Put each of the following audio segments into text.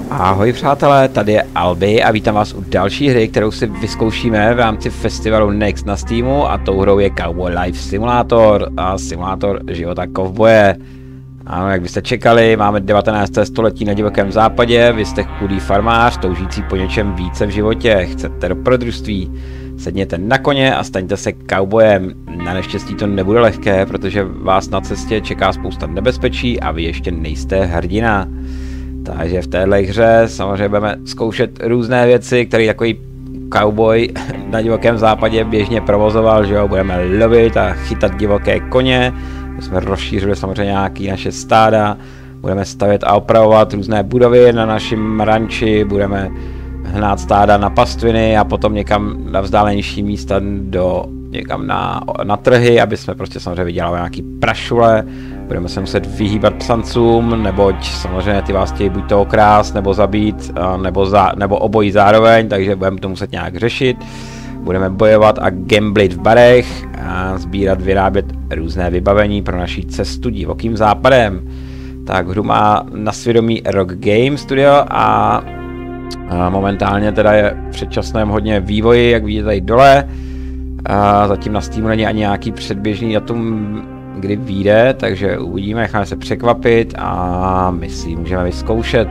Ahoj přátelé, tady je Albi a vítám vás u další hry, kterou si vyzkoušíme v rámci festivalu Next na Steamu, a tou hrou je Cowboy Life Simulator a simulátor života kovboje. Ano, jak byste čekali, máme 19. století na divokém západě, vy jste chudý farmář, toužící po něčem více v životě, chcete dobrodružství. Sedněte na koně a staňte se cowboyem. Na neštěstí to nebude lehké, protože vás na cestě čeká spousta nebezpečí a vy ještě nejste hrdina. Takže v téhle hře samozřejmě budeme zkoušet různé věci, které takový cowboy na divokém západě běžně provozoval, že jo, budeme lovit a chytat divoké koně, jsme rozšířili samozřejmě nějaké naše stáda, budeme stavět a opravovat různé budovy na našem ranči, budeme hnát stáda na pastviny a potom někam na vzdálenější místa někam na trhy, aby jsme prostě samozřejmě vydělali nějaký prašule. Budeme se muset vyhýbat psancům, neboť samozřejmě ty vás chtějí buď to okrást, nebo zabít, nebo obojí zároveň, takže budeme to muset nějak řešit. Budeme bojovat a gamblit v barech a vyrábět různé vybavení pro naši cestu divokým západem. Tak hru má na svědomí Rock Game Studio a momentálně teda je v předčasném hodně vývoji, jak vidíte tady dole. A zatím na Steamu není ani nějaký předběžný datum, kdy vyjde, takže uvidíme, necháme se překvapit a my si můžeme vyzkoušet.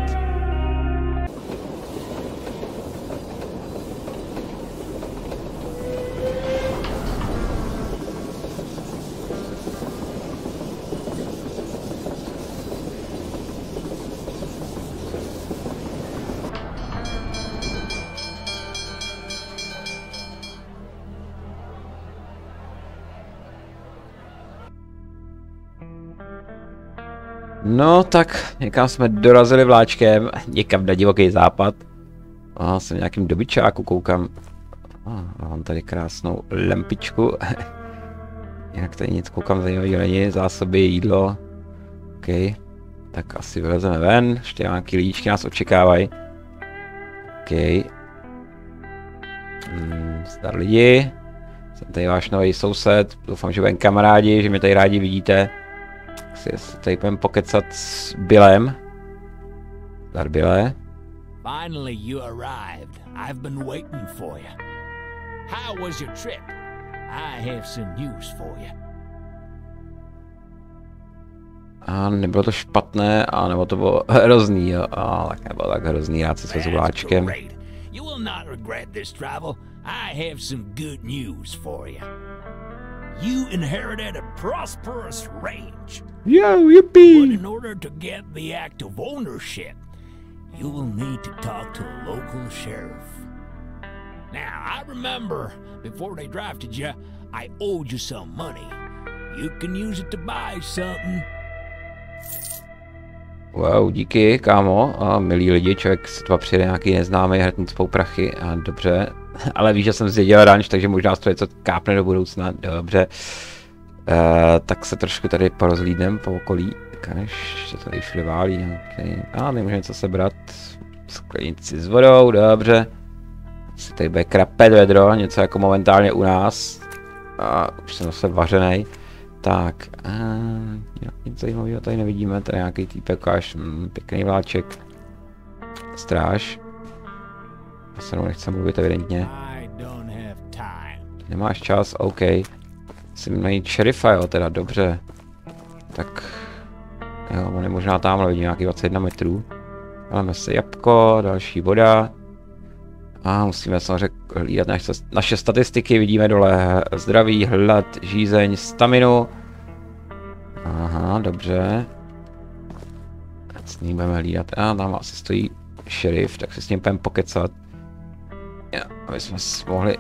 No tak, někam jsme dorazili vláčkem, někam na divoký západ. Jsem v nějakým dobyčáku, koukám. Mám tady krásnou lampičku. Jinak tady nic, koukám, zajímavého není, zásoby, jídlo. OK, tak asi vylezeme ven, ještě nějaký lidíčky nás očekávají. OK. Zdar lidi. Jsem tady váš nový soused, doufám, že budeme kamarádi, že mě tady rádi vidíte. Si tady budeme pokecat s Billem. Zdar Bille. Finally you arrived. I've been waiting for you. How was your trip? I have some news for you. A nebylo to špatné, a nebo to bylo hrozný, jo. A tak nebylo tak hrozný, rád se s vláčkem. You will not regret this travel. I have some good news for you. You inherited a prosperous range. Yo, yippee! But in order to get the act of ownership, you will need to talk to a local sheriff. Now, I remember before they drafted you, I owed you some money. You can use it to buy something. Wow, díky, kámo. A milí lidi, člověk se dva přijde nějaký neznámý, hrtnut spou prachy. A dobře, ale víš, že jsem zdědil ranč, takže možná to něco kápne do budoucna. Dobře. Tak se trošku tady porozhlídnem po okolí. Než se tady všude válí. Okay. Nemůžeme něco sebrat. Sklenici s vodou, dobře. Si tady bude krapet vedro, něco jako momentálně u nás. Už jsem zase vařenej. Tak, nic zajímavého tady nevidíme, tady nějaký týpek, až pěkný vláček. Stráž. Já se nechci mluvit evidentně. Nemáš čas, OK. Musím najít šerifa, jo, teda dobře. Tak, jo, on je možná tamhle, vidím nějaký 21 metrů. Dáme si jabko, další voda. A musíme samozřejmě hlídat naše statistiky, vidíme dole zdraví, hlad, žízeň, staminu. Aha, dobře. S ním budeme hlídat. Tam asi stojí šerif, tak si s ním budeme pokecat. Aby jsme mohli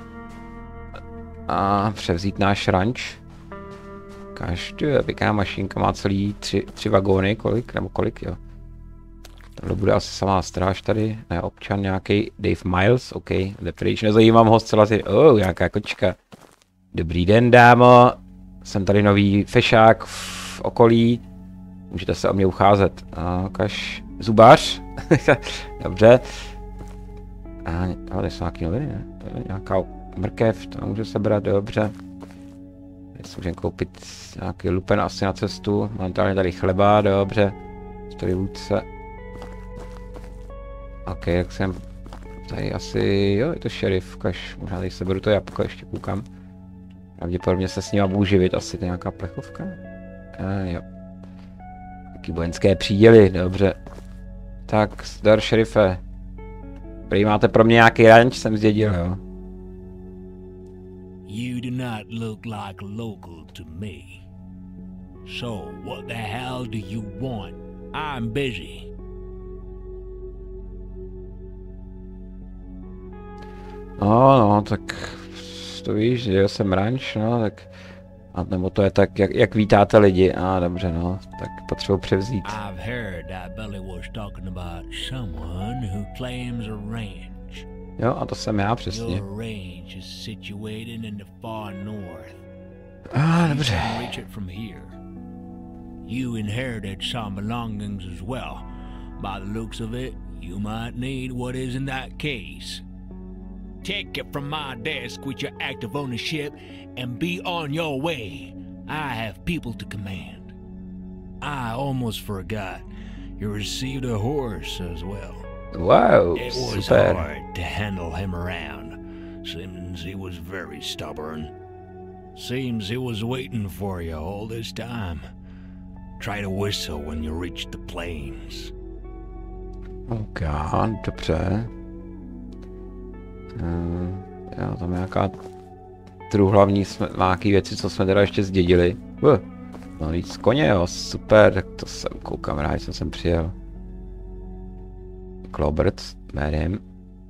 převzít náš ranč. Každý pěkná mašinka, má celý tři vagóny, kolik, jo. Tohle bude asi samá stráž tady, ne občan nějaký Dave Miles, OK, lepříč, nezajímám ho zcela si, nějaká kočka. Dobrý den, dámo, jsem tady nový fešák v okolí, můžete se o mě ucházet. Ukaž, zubař, dobře. Tady jsou nějaký noviny, ne? Nějaká mrkev, to můžu sebrat, dobře. Tady si můžeme koupit nějaký lupen asi na cestu, momentálně tady chleba, dobře. Tady vůdce. Ok, jak jsem... Tady asi, jo, je to šerif, ukaž, možná tady seberu to jabko, ještě koukám. Pravděpodobně se s ním budu živit, asi to je nějaká plechovka. Jo. Taky vojenské příděly, dobře. Tak, zdar šerife. Prý máte pro mě nějaký ranč, jsem zdědil, jo. You do not look like a local to me. So, what the hell do you want? I'm busy. No, tak to víš, že jsem ranč, no, tak... A nebo to je tak, jak vítáte lidi, dobře, no, tak potřebuji převzít. I've heard that Billy was talking about someone who claims a ranch. Jo, a to jsem já přesně. Your range is situated in the far north. Dobře. You can reach it from here. You inherited some belongings as well. By the looks of it, you might need what is in that case. Take it from my desk with your active ownership and be on your way. I have people to command. I almost forgot. You received a horse as well. Wow, it was super. hard to handle him around. Seems he was very stubborn. Seems he was waiting for you all this time. Try to whistle when you reach the plains. Ok, dobře. Jo, tam je nějaká truhlavní nějaký věci, co jsme teda ještě zdědili. No víc koně, jo, super, tak to jsem koukám, rád jsem sem přijel. Klobert, jménem.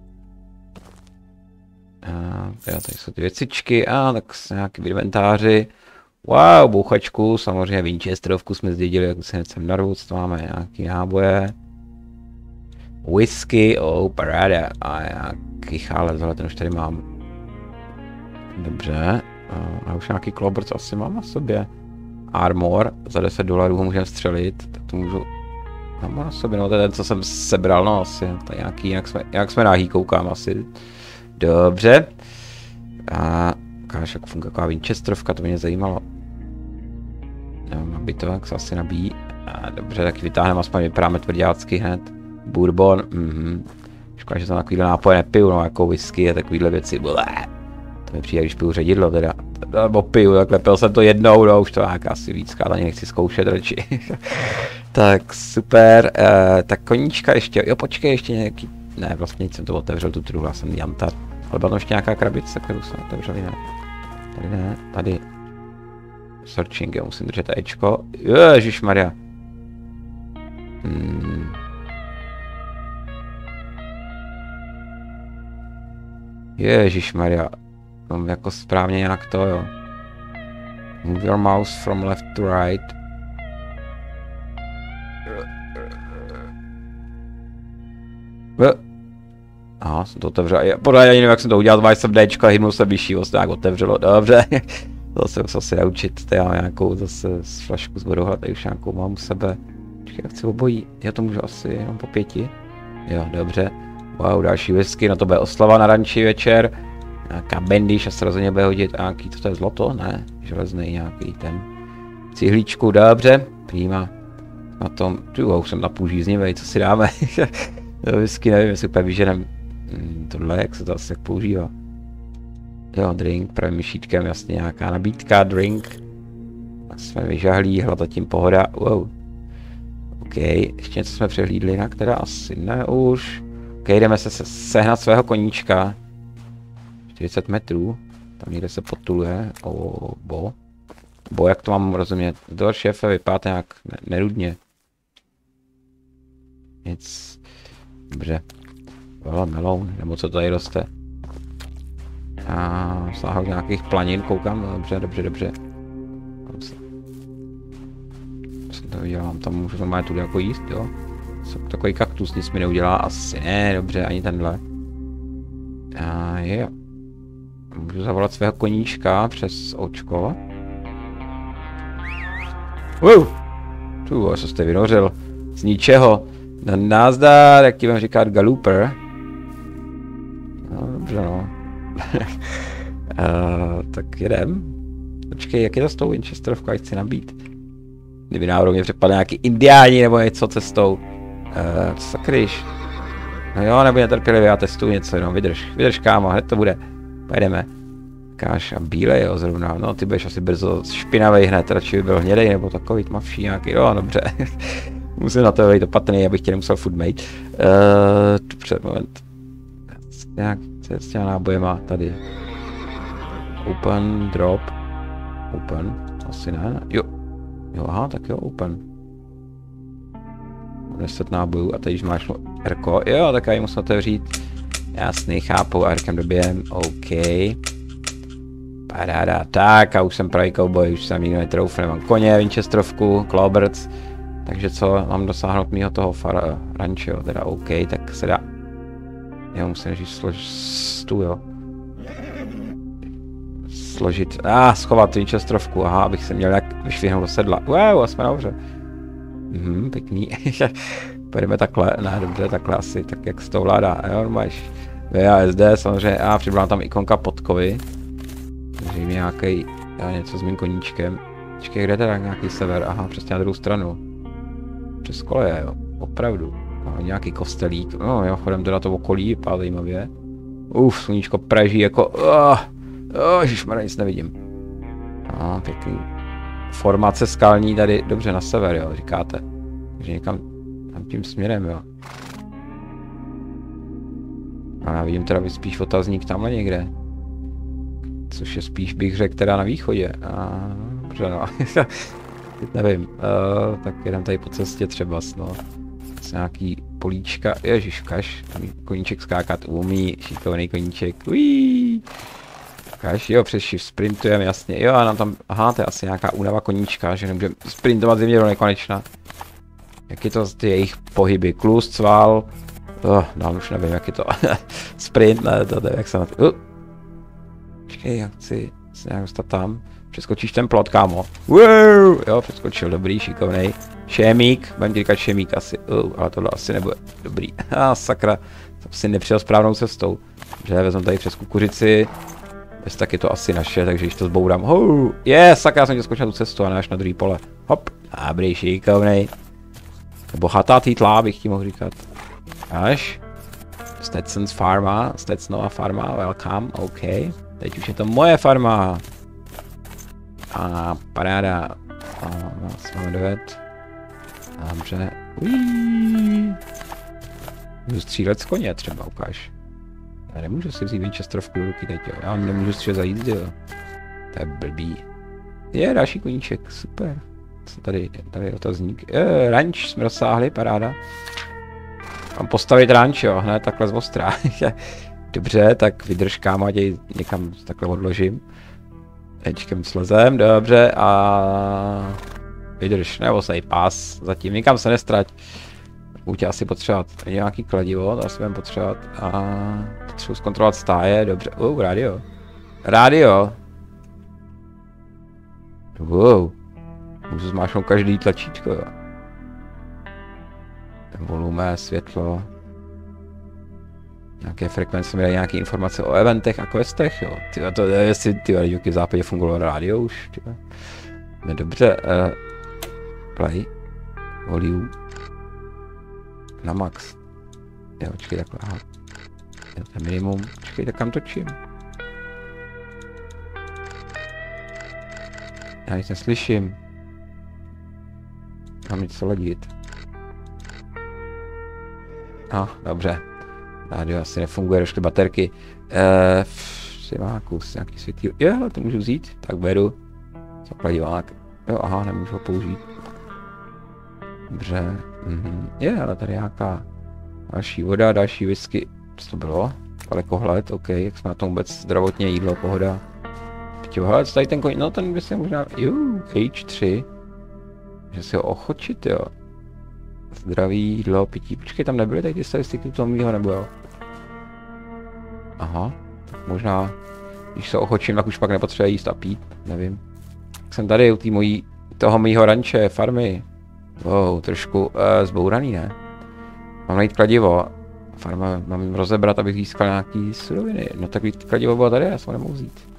Jo, tady jsou ty věcičky, tak jsou nějaký inventáři. Wow, bouchačku, samozřejmě Winchesterovku jsme zdědili, jak se hned sem narvůc, to máme nějaký náboje. Whisky, paráda, a nějaký chálec, ale ten už tady mám. Dobře, a už nějaký klobrc asi mám na sobě. Armor, za $10 ho můžeme střelit, tak to můžu... Mám na sobě, no to je ten, co jsem sebral, no asi, tady nějaký, jak jsme náhý, koukám asi. Dobře. A ukáž, jak funguje taková Winchesterovka, to mě zajímalo. No, nabít to, jak se asi nabíjí. Dobře, tak vytáhneme, aspoň vypadáme tvrdácky hned. Bourbon, Škoda, že tam takovýhle nápoje nepiju, no, jako whisky a takovýhle věci. Blé. To mi přijde, když piju ředidlo teda. Nebo piju, takhle pil jsem to jednou, no, už to nějaká asi vícká, ani nechci zkoušet radši. Tak super, tak koníčka ještě, jo počkej, ještě nějaký, ne vlastně nic jsem to otevřel, tu truhla jsem jantar. Ale byla tam ještě nějaká krabice, kterou jsme otevřeli, ne. Tady ne, tady. Searching, jo, musím držet Ečko. Ježišmarja. Ježišmarja. Mám jako správně nějak to, jo. Move your mouse from left to right. Jsem to otevřel. Podle ani nevím, jak jsem to udělal, zváž jsem Dčko a hybnul jsem vyšší, vlastně nějak otevřelo. Dobře. To se musel si naučit. Tady mám nějakou zase flašku z vodohla, tady už nějakou mám u sebe. Počkej, jak chci obojí. Já to můžu asi jenom po 5. Jo, dobře. Wow, další whisky, no to bude oslava na ranči večer. Nějaká bandiš, a se rozhodně bude hodit. A nějaký, to je zlato? Ne, železný nějaký ten. Cihlíčku, dobře. Prýma. Na tom, už jsem napůl žíznivej, co si dáme. Whisky, nevím, jestli úplně vyženem. Tohle, jak se to asi tak používá. Jo, drink, pravým myšítkem, jasně nějaká nabídka, drink. Tak jsme vyžahlí, hlada tím pohoda, wow. OK, ještě něco jsme přehlídli, jinak teda asi ne už. OK, jdeme se sehnat svého koníčka. 40 metrů, tam někde se potuluje, Bo, jak to mám rozumět? Dor šéfe, vypadá nějak nerudně. Nic. Dobře. Meloun, nebo co tady roste. A sáhl nějakých planin, koukám, dobře. Co to dělám, tam můžu normálně tudy jako jíst, jo? Takový kaktus nic mi neudělá, asi ne, dobře, ani tenhle. Jo. Můžu zavolat svého koníčka přes očko. Co jste vynořil? Z ničeho. No, nazdar, jak ti mám říkat, galooper. No, dobře no. Tak jedem. Počkej, jak je to s tou Winchesterovkou, ať chci nabít. Kdyby náhodou mě přepadl nějaký indiáni nebo něco cestou. Co sakryš? No jo, nebuď netrpělivý, já testuju něco jenom, vydrž kámo, hned to bude. Pojedeme. Káš a bílej jo zrovna, no ty budeš asi brzo špinavej hned, radši by byl hnědej nebo takový tmavší nějaký, no dobře. Musím na to být opatrný, abych tě nemusel food mate. Dobře, moment. Nějak, co je s těma nábojema tady? Open, drop. Open, asi ne. Jo, aha, tak jo, open. 10 nábojů a teď už máš Rko, jo, tak já ji musím otevřít. Jasný, chápu, a Rkem dobijem, OK. Paráda, tak a už jsem pravý cowboy, už jsem nikdo netroufne, mám koně, Winchesterovku, Clawbirds. Takže co, mám dosáhnout mýho toho rančo, teda OK, tak se dá. Jo, musím říct jo. Složit, schovat Winchesterovku, aha, abych se měl jak vyšvihnout do sedla. Wow, jsme dobře. Pěkný. Pojedeme takhle, ne, dobře, takhle asi, tak jak se to ovládá, jo, máš VASD, samozřejmě, přibyla tam ikonka podkovy. Takže mi nějaký, něco s mým koníčkem. Počkej, kde teda nějaký sever, aha, přesně na druhou stranu. Přes koleje, jo, opravdu. Nějaký kostelík, no jo, chodem teda to okolí, vypadá zajímavě. Sluníčko praží jako, ježišmarja, nic nevidím. Pěkný. Formace skalní tady, dobře, na sever, jo, říkáte. Takže někam tam tím směrem, jo. A já vidím teda spíš otazník tamhle někde. Což je spíš, bych řekl, teda na východě. Dobře, no. Teď nevím. Tak jedem tady po cestě třeba, no. Nějaký políčka, ježiškaš, koníček skákat umí, šikovný koníček, uííí. Kaž, jo, přes shift sprintujeme, jasně, jo, a nám tam, aha, to je asi nějaká únava koníčka, že nemůžeme sprintovat zimě do nekonečna. Jak je to ty jejich pohyby, klus, cval, no, už nevím, jak je to, sprint, ne, to je, jak se na to, počkej, já chci se nějak dostat tam, přeskočíš ten plot, kámo, jo, přeskočil, dobrý, šikovnej, šémík, budem ti říkat šémík asi, ale tohle asi nebude dobrý, sakra, jsem si nepřijel správnou cestou, že vezmu tady přes kukuřici, bez taky to asi naše, takže když to zbourám, sakra, jsem tě skočil na tu cestu a ne až na druhý pole, hop, dobrý, šikovnej, bohatá týtlá, bych ti mohl říkat, až, Stetson's farma, Stetsonova farma, welcome, OK, teď už je to moje farma, paráda, máme dojet, dobře, můžu střílet z koně třeba, ukáž. Já nemůžu si vzít Winchesterovku do ruky teď, jo. Já nemůžu střílet za jízdy, jo. To je blbý. Je, další koníček, super. Co tady je otazník. Ranč jsme dosáhli, paráda. Mám postavit ranč, jo, hned takhle z ostra. Dobře, tak vydrž kámo, ať jej někam takhle odložím. Ečkem slezem, dobře, a vydrž, nebo se pás, zatím nikam se nestrať. Budu tě asi potřebovat nějaký kladivo, to asi budeme potřebovat, a potřebuji zkontrolovat stáje, dobře, rádio. Rádio. Wow. Můžu zmášnout každý tlačítko, jo. Volume, světlo. Nějaké frekvence mi dají nějaké informace o eventech a questech, jo. Tyjo, to je, jestli v západě fungovalo rádio už, tyjo. No dobře, play. Volume. Na max. Jo, počkej, takhle, aha. Jo, to je minimum. Počkej, tak kam točím? Já nic neslyším. Mám něco ladit. Dobře. Rádio asi nefunguje, došly baterky. Má kus, nějaký světýl. Jo, to můžu vzít, tak beru. Co kladivák. Jo, aha, nemůžu ho použít. Dobře. Je, ale tady nějaká další voda, další whisky. Co to bylo? Dalekohled, OK, jak jsme na tom vůbec zdravotně, jídlo, pohoda. Hele, co tady ten koň, no ten by se možná, H3. Že si ho ochočit, jo. Zdraví, jídlo, pití, počkej, tam nebyly tady ty statistiky toho mýho, nebo jo? Aha, tak možná, když se ochočím, tak už pak nepotřebuje jíst a pít, nevím. Tak jsem tady u toho mýho ranče, farmy. Wow, trošku zbouraný, ne? Mám najít kladivo. Farma mám rozebrat, abych získal nějaký suroviny. No tak kladivo bylo tady, já jsem ho nemohu vzít.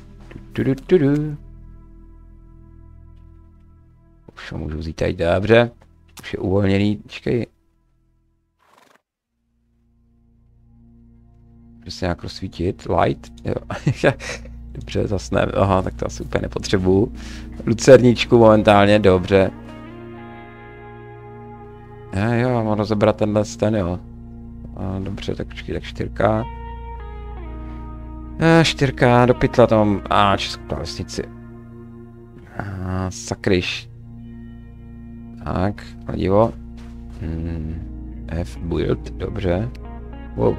Už ho můžu vzít tady, dobře. Už je uvolněný, počkej. Může se nějak rozsvítit, light, jo. Dobře, zas ne, aha, tak to asi úplně nepotřebuju. Lucerničku momentálně, dobře. Jo, mám rozebrat tenhle ten, jo. Dobře, tak počkej, tak 4. 4 do pytla, tam mám, českou klávesnici. Sakryš. Tak, kladivo. F build, dobře. Wow.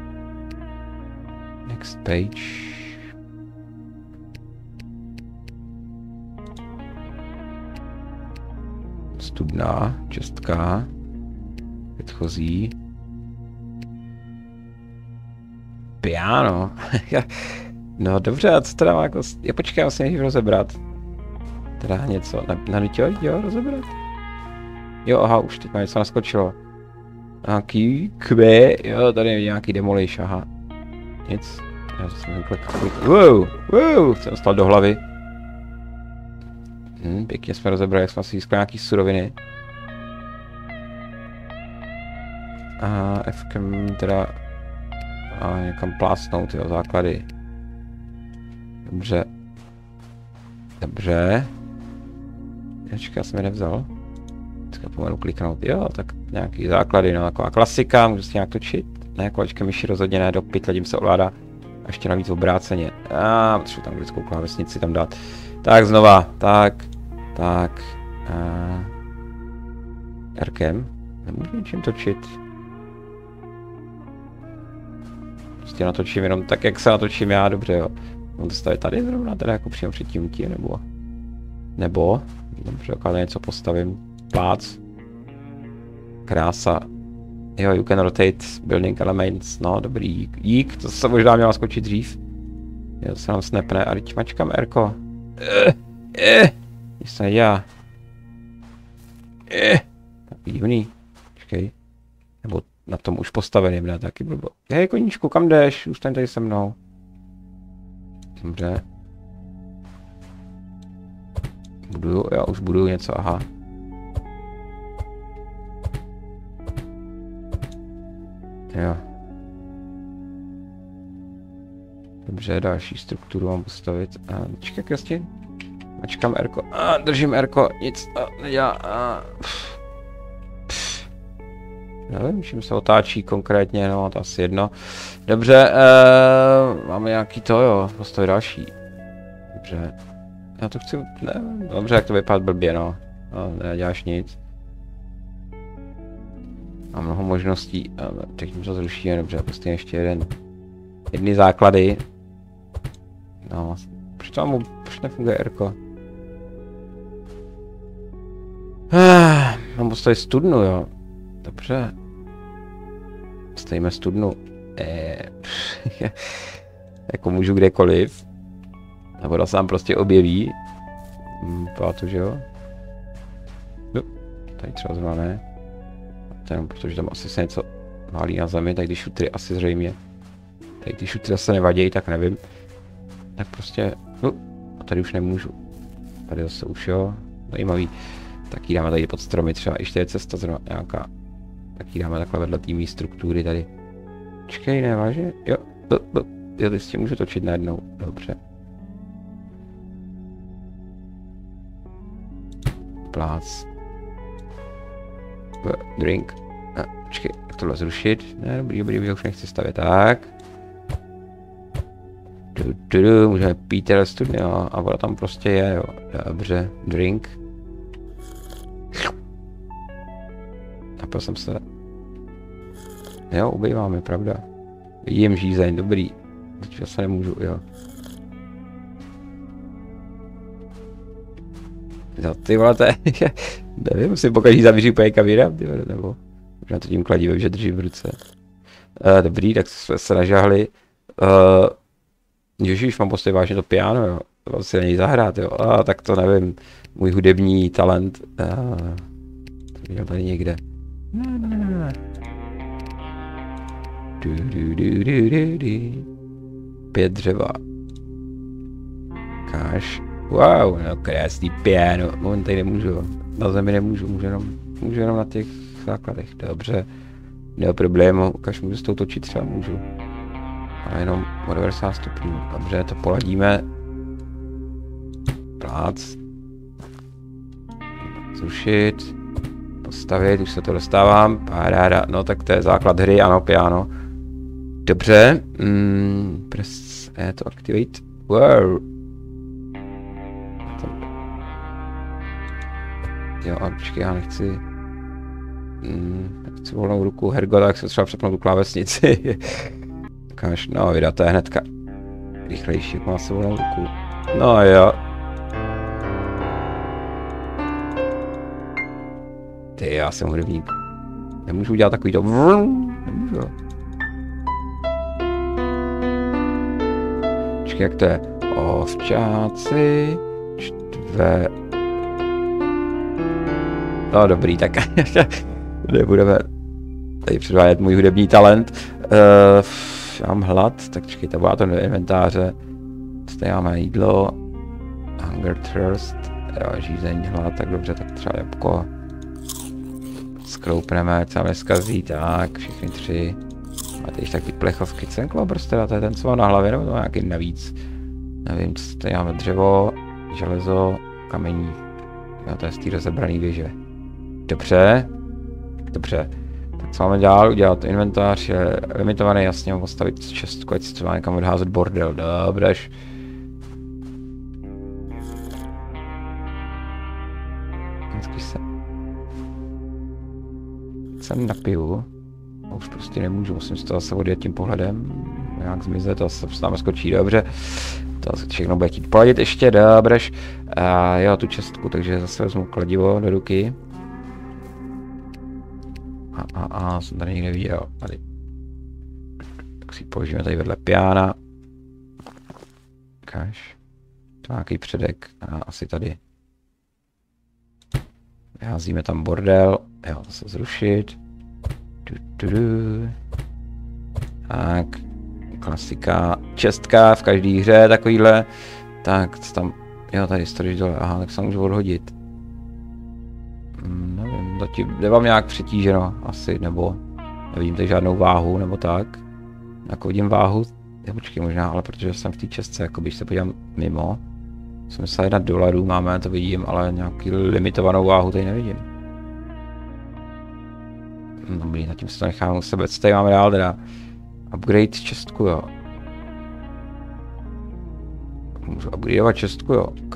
Next page. Studna, 6. Předchozí. Piano. No dobře, a co teda má jako... Já počkej, asi nejdřív rozebrat. Teda něco, na jo, rozebrat. Jo, aha, už teď má něco naskočilo. Nějaký kve, jo, tady je nějaký demolish, aha. Nic. Já jsem klik. Wow, jsem dostal do hlavy. Pěkně jsme rozebrali, jak jsme si získali nějaký suroviny. A Fkem teda někam plásnout, jo, základy. Dobře. Dobře. Já jsem je nevzal. Teďka pomalu kliknout, jo, tak nějaký základy, no, taková klasika, můžu si nějak točit. Ne, kolečka myši rozhodně ne, do pytle, tím se ovládá. A ještě navíc obráceně. Potřebuji tam anglickou klávesnici tam dát. Tak znova, tak. Rkem. Nemůžu ničím točit. Prostě natočím jenom tak, jak se natočím já, dobře, jo. Mám to stavit tady zrovna, teda jako přímo před tím, nebo, dobře, jak něco postavím. Plác. Krása. Jo, you can rotate building elements, no dobrý, jík, to se možná měla skočit dřív. Jo, to se nám snapne, a teď mačkám Rko. Nic se nedělá. Takový divný. Počkej. Nebo na tom už postaveným, ne? Taky blbo. Hej, koníčku, kam jdeš? Zůstaň tady se mnou. Dobře. Já už buduju něco, aha. Jo. Dobře, další strukturu mám postavit. Čekaj, Kristin. Mačkám Rko. Držím Rko, nic nedělá. Nevím, čím se otáčí konkrétně, no to asi jedno. Dobře, máme nějaký to, jo, postavit další. Dobře. Já to chci, ne, dobře, jak to vypadá blbě, no. Neděláš nic. Mám mnoho možností, teď to zrušíme, dobře, prostě ještě jedny základy. No, proč nefunguje Rko? Mám postavit studnu, jo. Dobře. Stavíme studnu. Jako můžu kdekoliv. Ta voda se nám prostě objeví. Pátu, že jo? No, tady třeba zrovna ne. Jenom protože tam asi se něco válí na zemi, tak ty šutry asi zřejmě. Tady ty šutry zase nevadějí, tak nevím. Tak prostě, no, a tady už nemůžu. Tady zase už jo, zajímavý. Tak jí dáme tady pod stromy, třeba ještě je cesta zrovna nějaká. Tak jí dáme takhle vedle týmí struktury tady. Počkej, ne, vážně? Jo, já teď s tím můžu točit najednou, dobře. Plác. Drink. Počkej, jak tohle zrušit? Ne, dobrý, já už nechci stavět, tak. Můžeme pít teda studny, jo, a voda tam prostě je, jo. Dobře, drink. Napil jsem se. Jo, ubýváme, pravda. Vidím žízeň, dobrý. Teď se nemůžu, jo. No ty vole, to je, nevím, musím pokaždý zavíří úplně kavírem, ty vole, nebo možná to tím kladívem, že držím v ruce. Dobrý, tak jsme se nažahli. Ježíš, mám postavit vážně to piano, jo. To si na něj zahrát, jo. Tak to nevím, můj hudební talent. To viděl tady někde. Ne. 5 dřeva. Káš. Wow, no krásný piano. On tady nemůžu, na zemi nemůžu, můžu jenom na těch základech. Dobře, no problému, ukaž, můžu s tou točit třeba, můžu. Ale jenom o 90 stupňů. Dobře, to poladíme. Plác. Zrušit. Postavit, už se to dostávám. Paráda. No tak to je základ hry, ano, piano. Dobře. Press E to activate. Wow. Jo, a počkej, já nechci volnou ruku. Hergo, tak se třeba přepnout tu klávesnici. Ukáž, no vydat, to je hnedka rychlejší, jak má se volnou ruku. No jo. Ty, já jsem hudebník. Nemůžu udělat takový to. Nemůžu. Počkej, jak to je? Ovčáci. No dobrý, tak nebudeme tady předvádět můj hudební talent. Já mám hlad, tak čekejte, bude to do inventáře. Co tady máme? Jídlo. Hunger, thirst. Jo, žízeň, hlad, tak dobře, tak třeba jabko. Skloupneme, co máme zkazí, tak, všechny 3. Máte ještě taky plechovky, Cenklobrs teda, to je ten, co mám na hlavě, nebo to nějaký navíc. Nevím, co tady máme, dřevo, železo, kamení. Jo, to je z té rozebraný věže. Dobře. Dobře. Tak co máme dál? Udělat inventář je limitovaný, jasně, mám postavit čestku, ať si třeba někam odházet bordel. Dobrež. Vždycky se napiju. A už prostě nemůžu, musím si to zase odjet tím pohledem. Nějak zmizet, to se tam skočí, dobře. To všechno bude chtít poladit ještě, dobrež. Jo, tu čestku, takže zase vezmu kladivo do ruky. Jsem tady někde viděl, tady. Tak si položíme tady vedle piana. Ukáž. To nějaký předek, asi tady. Vyházíme tam bordel, jo, zase zrušit. Tak, klasika, čestka v každé hře, takovýhle. Tak, co tam, jo, tady stojíš dole, aha, tak se můžu odhodit. Nevím, nemám nějak přetíženo, asi, nebo nevidím tady žádnou váhu, nebo tak. Jako vidím váhu, počkej možná, ale protože jsem v té čestce, jako když se podívám mimo. $81 máme, to vidím, ale nějaký limitovanou váhu tady nevidím. Dobrý, zatím se to nechám u sebe, co tady máme dál teda? Upgrade čestku, jo. Můžu upgradeovat čestku, jo, ok.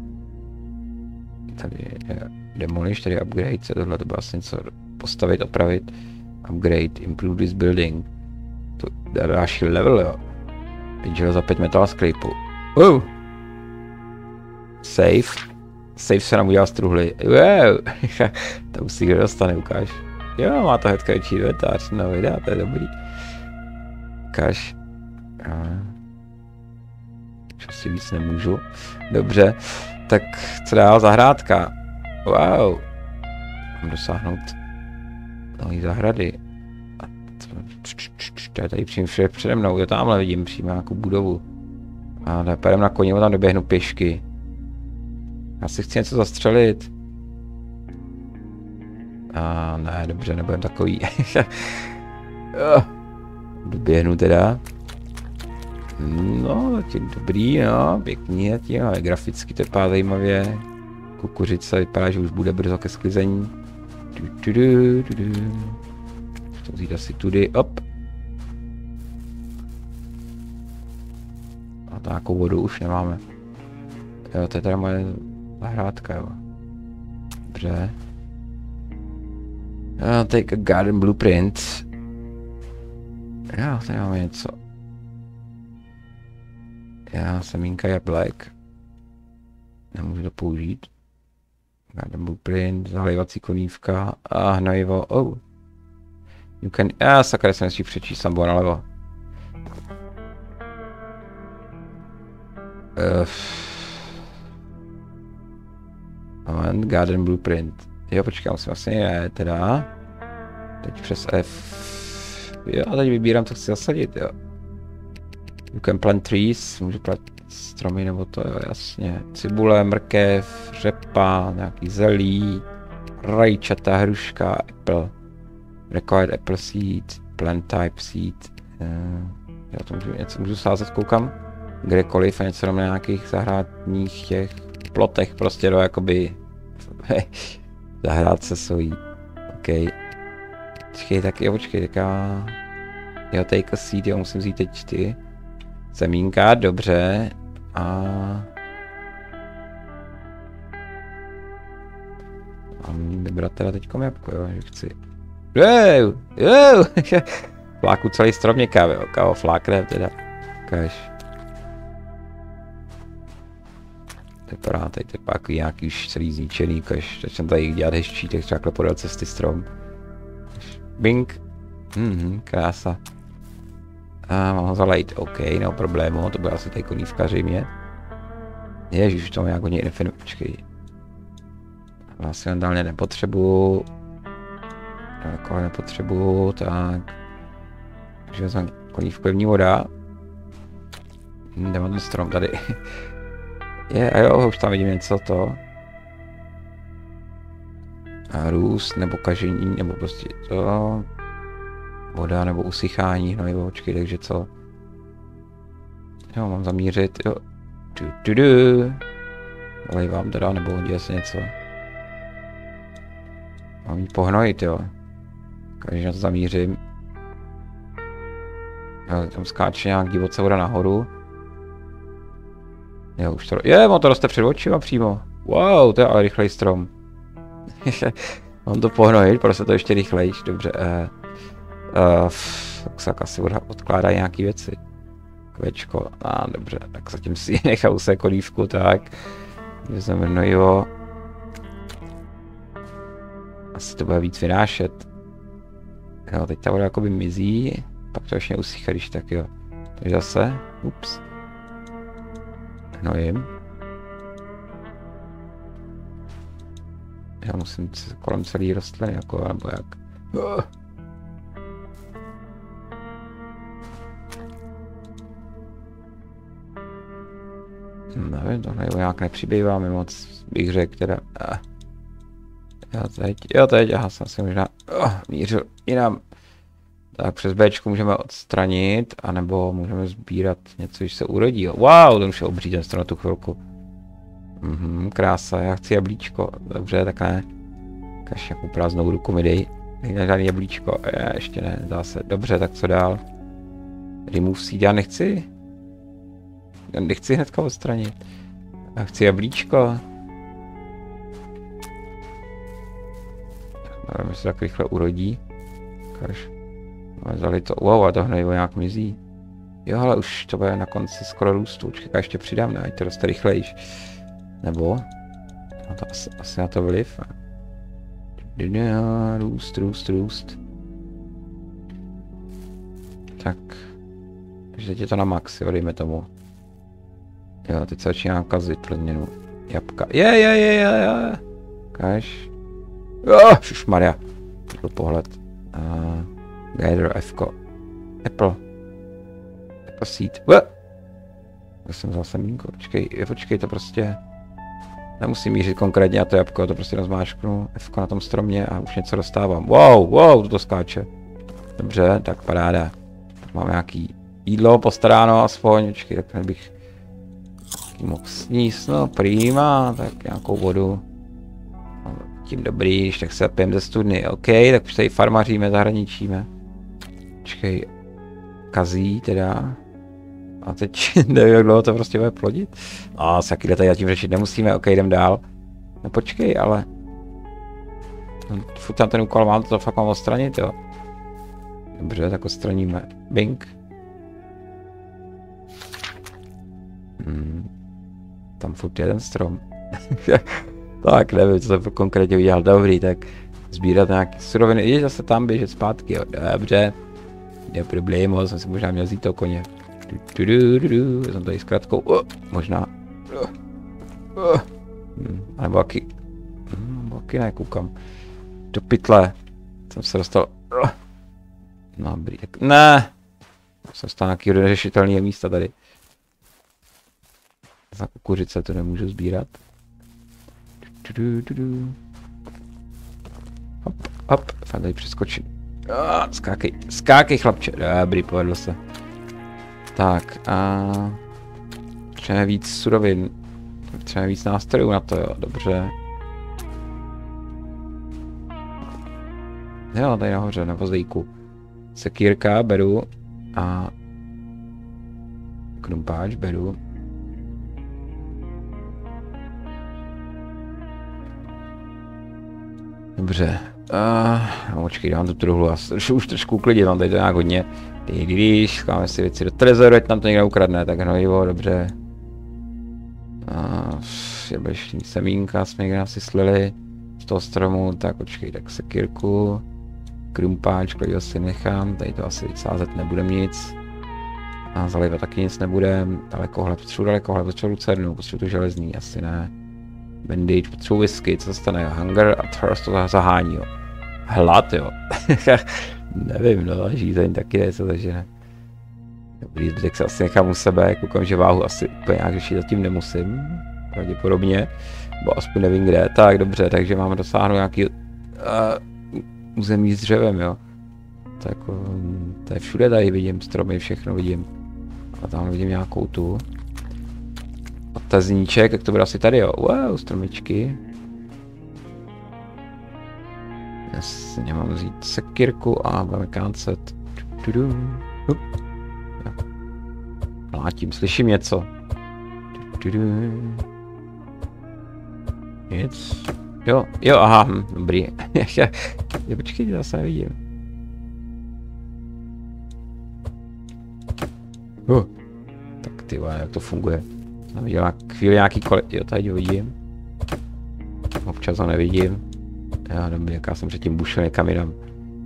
Tady je demolish, tady upgrade, co tohle, to bylo asi něco postavit, opravit. Upgrade, improve this building. To je další level, jo. 5 železa, 5 metal scrapu. Save. Save se nám udělal z truhly. Wow. To už si kdo dostane, ukáž. Jo, má to hnedka větší inventář, no videa, to je dobrý. Ukáž. Už si víc nemůžu. Dobře, tak co dál, zahrádka. Wow. Mám dosáhnout nový zahrady. A to je tady přímo přede mnou, jo, tamhle vidím přímo nějakou budovu. A půjdem na koni, tam doběhnu pěšky. Já si chci něco zastřelit. Ne, dobře, nebudem takový. Doběhnu teda. No, zatím dobrý, no, pěkný zatím, ale graficky to vypadá zajímavě. Kukuřice vypadá, že už bude brzo ke sklizení. To vzít asi tudy, op. A takovou vodu už nemáme. Jo, to je teda moje zahrádka, jo. Dobře. Take a garden blueprint. Jo, tady máme něco. Já semínka jablek. Nemůžu to použít. Garden blueprint, zahlívací konívka a hnojivo. Oh. You can... sakra, jsem si přečíst, tam bylo nalevo. Moment, garden blueprint. Jo, počkej, musím vlastně teda. Teď přes F. Jo, a teď vybírám, co chci zasadit, jo. You can plant trees, můžu plant stromy nebo to, jo, jasně. Cibule, mrkev, řepa, nějaký zelí, rajčata, hruška, apple. Required apple seed, plant type seed. Já to něco můžu sázet, koukám kdekoliv a něco na nějakých zahrádních těch plotech prostě do jakoby zahrádce svojí. OK. Počkej, tak jo, počkej, tak já... Jo, take a seed, jo, musím vzít teď ty semínka, dobře. A... Mám vybrat teda teďkom jabko, jo, že chci... Fláku celý strom někam, jo, kávo, flákne teda. Ukáž. Vypadá tady pak nějaký už celý zničený, ukáž, začnem tady dělat hezčí, tak takhle podél cesty strom. Bing. Krása. A mám ho zalejt, OK, no problému, to bude asi tady konívka zřejmě. Ježiš, to mám nějak hodně infinit, počkej. Vlastně dálně nepotřebuju. Jako nepotřebuju, tak. Takže vezmeme konívku první voda. Jdeme ten strom tady. A jo, už tam vidím něco to. A růst, nebo kažení, nebo prostě to. Voda, nebo usychání, no jo, počkej, takže co? Jo, mám zamířit, jo. Ale vám teda, nebo děje se něco. Mám jí pohnojit, jo. Takže na to zamířím. Jo, tam skáče nějak divoce voda nahoru. Jo, už to... on to roste před očima přímo. Wow, to je ale rychlej strom. Mám to pohnojit, prostě to ještě rychlejš, dobře. Tak se asi odkládají nějaký věci. Kvečko, dobře, tak zatím si nechal se kolívku, tak. Vezmeme hnojivo. Asi to bude víc vynášet. Jo, teď ta voda jakoby mizí, pak to ještě neusychá, když tak jo. Takže zase, ups. Hnojím. Já musím kolem celý rostliny, jako, nebo jak. Nevím, to nějak nepřibývá mi moc, bych řekl teda. Jo teď, aha, jsem si možná mířil jinam. Tak přes Bčku můžeme odstranit, anebo můžeme sbírat něco, když se urodí. Wow, ten už je obří ten strom na tu chvilku. Krása, já chci jablíčko. Dobře, tak ne. Kaž nějakou prázdnou ruku mi dej. Nejde žádný jablíčko, ještě ne, zase. Dobře, tak co dál? Remove seed, já nechci. Já nechci hnedka odstranit. Já chci jablíčko. Nevím, jestli tak rychle urodí. Kaž. Vzali to, wow, a to hnojivo nějak mizí. Jo, ale už to bude na konci skoro růstu, počkej, ještě přidám, ne, ať to roste rychlejš. Nebo? No to asi na to vliv. Růst. Tak. Takže teď je to na max, jo, dejme tomu. Jo, teď se začíná kazit pro změnu. Jabka. Je. Kaž. Jo, šušmarja. Byl pohled. Gather F-ko. Apple seed. Já jsem vzal semínko, počkej, to prostě... Nemusím mířit konkrétně na to jabko, to prostě rozmášknu F-ko na tom stromě a už něco dostávám. Wow, to skáče. Dobře, tak paráda. Tak mám nějaký jídlo postaráno aspoň, počkej, tak bych mohl sníst, no prima, tak nějakou vodu. Tím dobrý, když tak se pijem ze studny, OK, tak už tady farmaříme, zahraničíme. Počkej, kazí teda. A teď nevím, jak dlouho to prostě bude plodit. A saký tady tím řešit nemusíme, OK, jdem dál. No počkej, ale... Furt tam ten úkol mám, to fakt mám odstranit, jo. Dobře, tak odstraníme. Bing. Tam furt jeden strom. Tak nevím, co jsem konkrétně udělal. Dobrý, tak sbírat nějaké suroviny. Jdeš zase tam běžet zpátky, jo. Dobře. Je problém, jsem si možná měl vzít toho koně. Jsem tady s krátkou. Možná. Nebo taky nekoukám. Do pytle. Jsem se dostal. No dobrý, tak ne. Jsem stál nějakého neřešitelného místa tady. Za kukuřice to nemůžu sbírat. Hop, fakt tady přeskočím. Skákej, chlapče. Dobrý, povedlo se. Tak a... Potřebujeme víc surovin. Potřebujeme víc nástrojů na to, jo, dobře. Jo, tady nahoře, na vozejku. Sekírka beru a... Krumpáč beru. Dobře. Počkej, dám tu truhlu a už trošku uklidit, mám tady to nějak hodně. Když máme si věci do trezoru, ať nám to někdo ukradne, tak hnojivo, dobře. Jablečný semínka jsme někde asi slili z toho stromu, tak počkej, tak sekírku. Krumpáč, který asi nechám, tady to asi sázet nebudem nic. A zalivat taky nic nebudem. Dalekohled, potřebuji lucernu, potřebuji tu železný, asi ne. Bandage, potřebuji whisky, co se stane? Hunger a thirst to zahání, jo. Hlad, jo. Nevím, no, žízeň taky nejsou, takže ne. Dobrý, zbytek se asi nechám u sebe, koukám, že váhu asi úplně nějak řešit zatím nemusím. Pravděpodobně, bo aspoň nevím kde. Tak, dobře, takže máme dosáhnout nějaký území s dřevem, jo. Tak tady všude tady vidím stromy, všechno vidím. A tam vidím nějakou tu. Otazníček, jak to bude asi tady, jo. Wow, stromičky. Jasně, mám vzít sekírku a budeme kácet. Mlátím, slyším něco. Nic. Jo, aha, dobrý. Počkej, já se nevidím. Tak ty vole, jak to funguje. Jsem viděl chvíli nějaký jo, tady ho vidím. Občas ho nevidím. Já dobrý, jak já jsem předtím bušil někam jinam.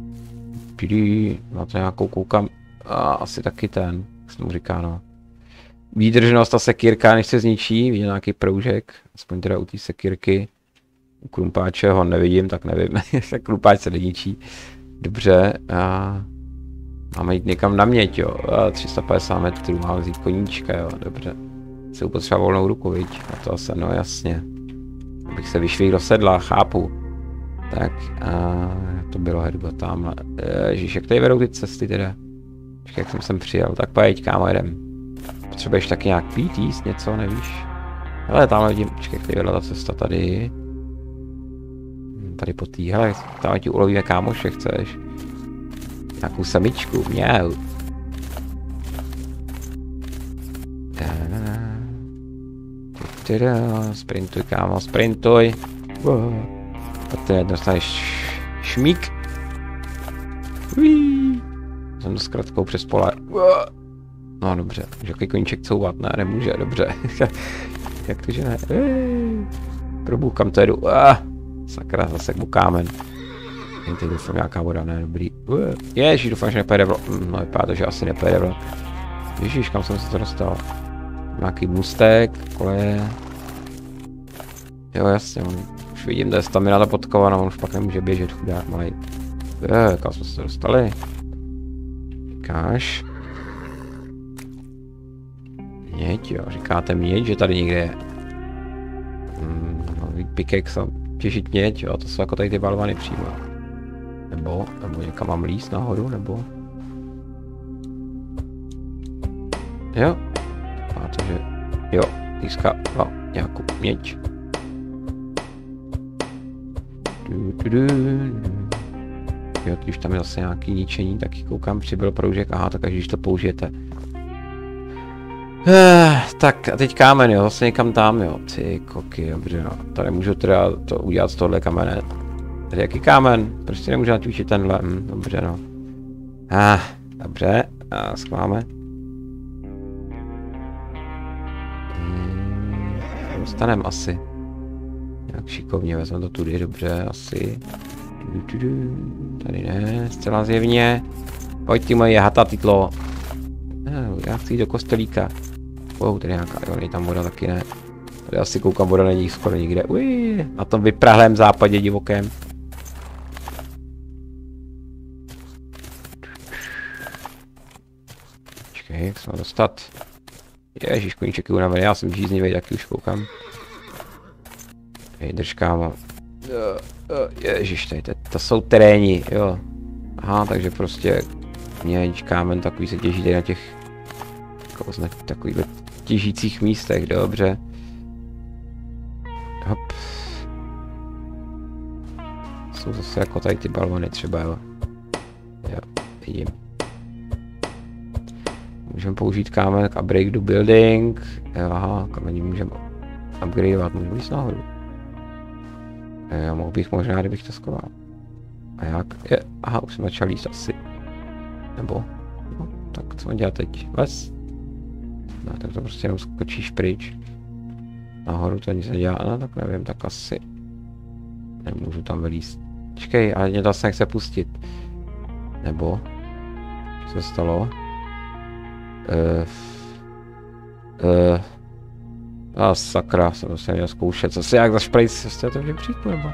Na to nějakou koukám. Asi taky ten, jak se mu říká, no. Výdržnost ta sekírka, než se zničí, vidím nějaký proužek. Aspoň teda u té sekírky. U krumpáče ho nevidím, tak nevím. Krumpáč se neníčí. Dobře. Máme jít někam na měď, jo. 350 metrů, máme vzít koníčka, jo. Dobře. Se potřeba volnou ruku, viď? A to asi, no jasně. Abych se vyšvihl do sedla, chápu. Tak, to bylo Hedgo tamhle. Ježíš, jak tady vedou ty cesty teda? Počkej, jak jsem sem přijel, tak pojď, kámo, jedem. Potřebuješ taky nějak pít, jíst něco, nevíš? Hele, tamhle vidím, počkej, jak tady vedla ta cesta tady. Tady po tý, hele, tamhle ti ulovíme kámoše, chceš? Nějakou samičku, mňau. Sprintuj, kámo, sprintuj. A ty dostaneš šmík. Jsem to s kratkou přes pole. No dobře, může jaký koníček couvat, ne, nemůže, dobře. Jak to, že ne? Probuch, kam to jedu? Sakra, zase mu kámen. Teď doufám nějaká voda, ne, dobrý. Ježíš, doufám, že nepojede vlak. No vypadá to, že asi nepojede vlak. Ježíš, kam jsem se to dostal? Nějaký můstek, koleje. Jo, jasně, už vidím, to je stamina ta podkovaná, on už pak nemůže běžet, chudák malej. Kam jsme se to dostali? Říkáš? Měď, jo, říkáte měď, že tady někde je. Pickaxe a těžit měď, jo, to jsou jako tady ty balvany přímo. Nebo někam mám líst nahoru, nebo... Jo. A to, že... Jo, získá nějakou měď. Jo, když tam je zase nějaký ničení, taky koukám, přibyl proužek, aha, tak až když to použijete. Tak a teď kámen, jo, zase někam tam, jo, ty koky, dobře, no, tady můžu teda to udělat z tohohle kamene. Tady jaký kámen, prostě nemůžu natvíčit tenhle, dobře, no. Dobře, schváme. Dostanem asi. Jak šikovně, vezmeme to tudy, dobře, asi. Tady ne, zcela zjevně. Pojď ty moje hatatytlo. Já chci jít do kostelíka. Tady nějaká, jo, není tam voda, taky ne. Tady asi koukám, voda není skoro nikde. Na tom vyprahlém západě divokém. Počkej, jak se mám dostat? Ježíš, koníček je unavený, já jsem žíznivý, taky už koukám. Drž, kámo. Ježíš, tady to jsou teréni, jo. Aha, takže prostě měď, kámen, takový se těží tady na těch těžko označit v takových těžících místech, dobře. Hop. Jsou zase jako tady ty balony třeba, jo. Jo, vidím. Můžeme použít kámen a break do building. Jo, aha, kamení můžeme upgradeovat, můžeme jít nahoru. Jo, mohl bych možná, kdybych to schoval. A jak? Je, aha, už jsem začal jíst asi. Nebo? No, tak co mám dělat teď? Les? No, tak to prostě jenom skočíš pryč. Nahoru to nic nedělá, no tak nevím, tak asi. Nemůžu tam vylízt. Počkej, ale mě to asi nechce pustit. Nebo? Co se stalo? Sakra, jsem to měl zkoušet, co si jak zašprejt, jste to přijdu, nebo?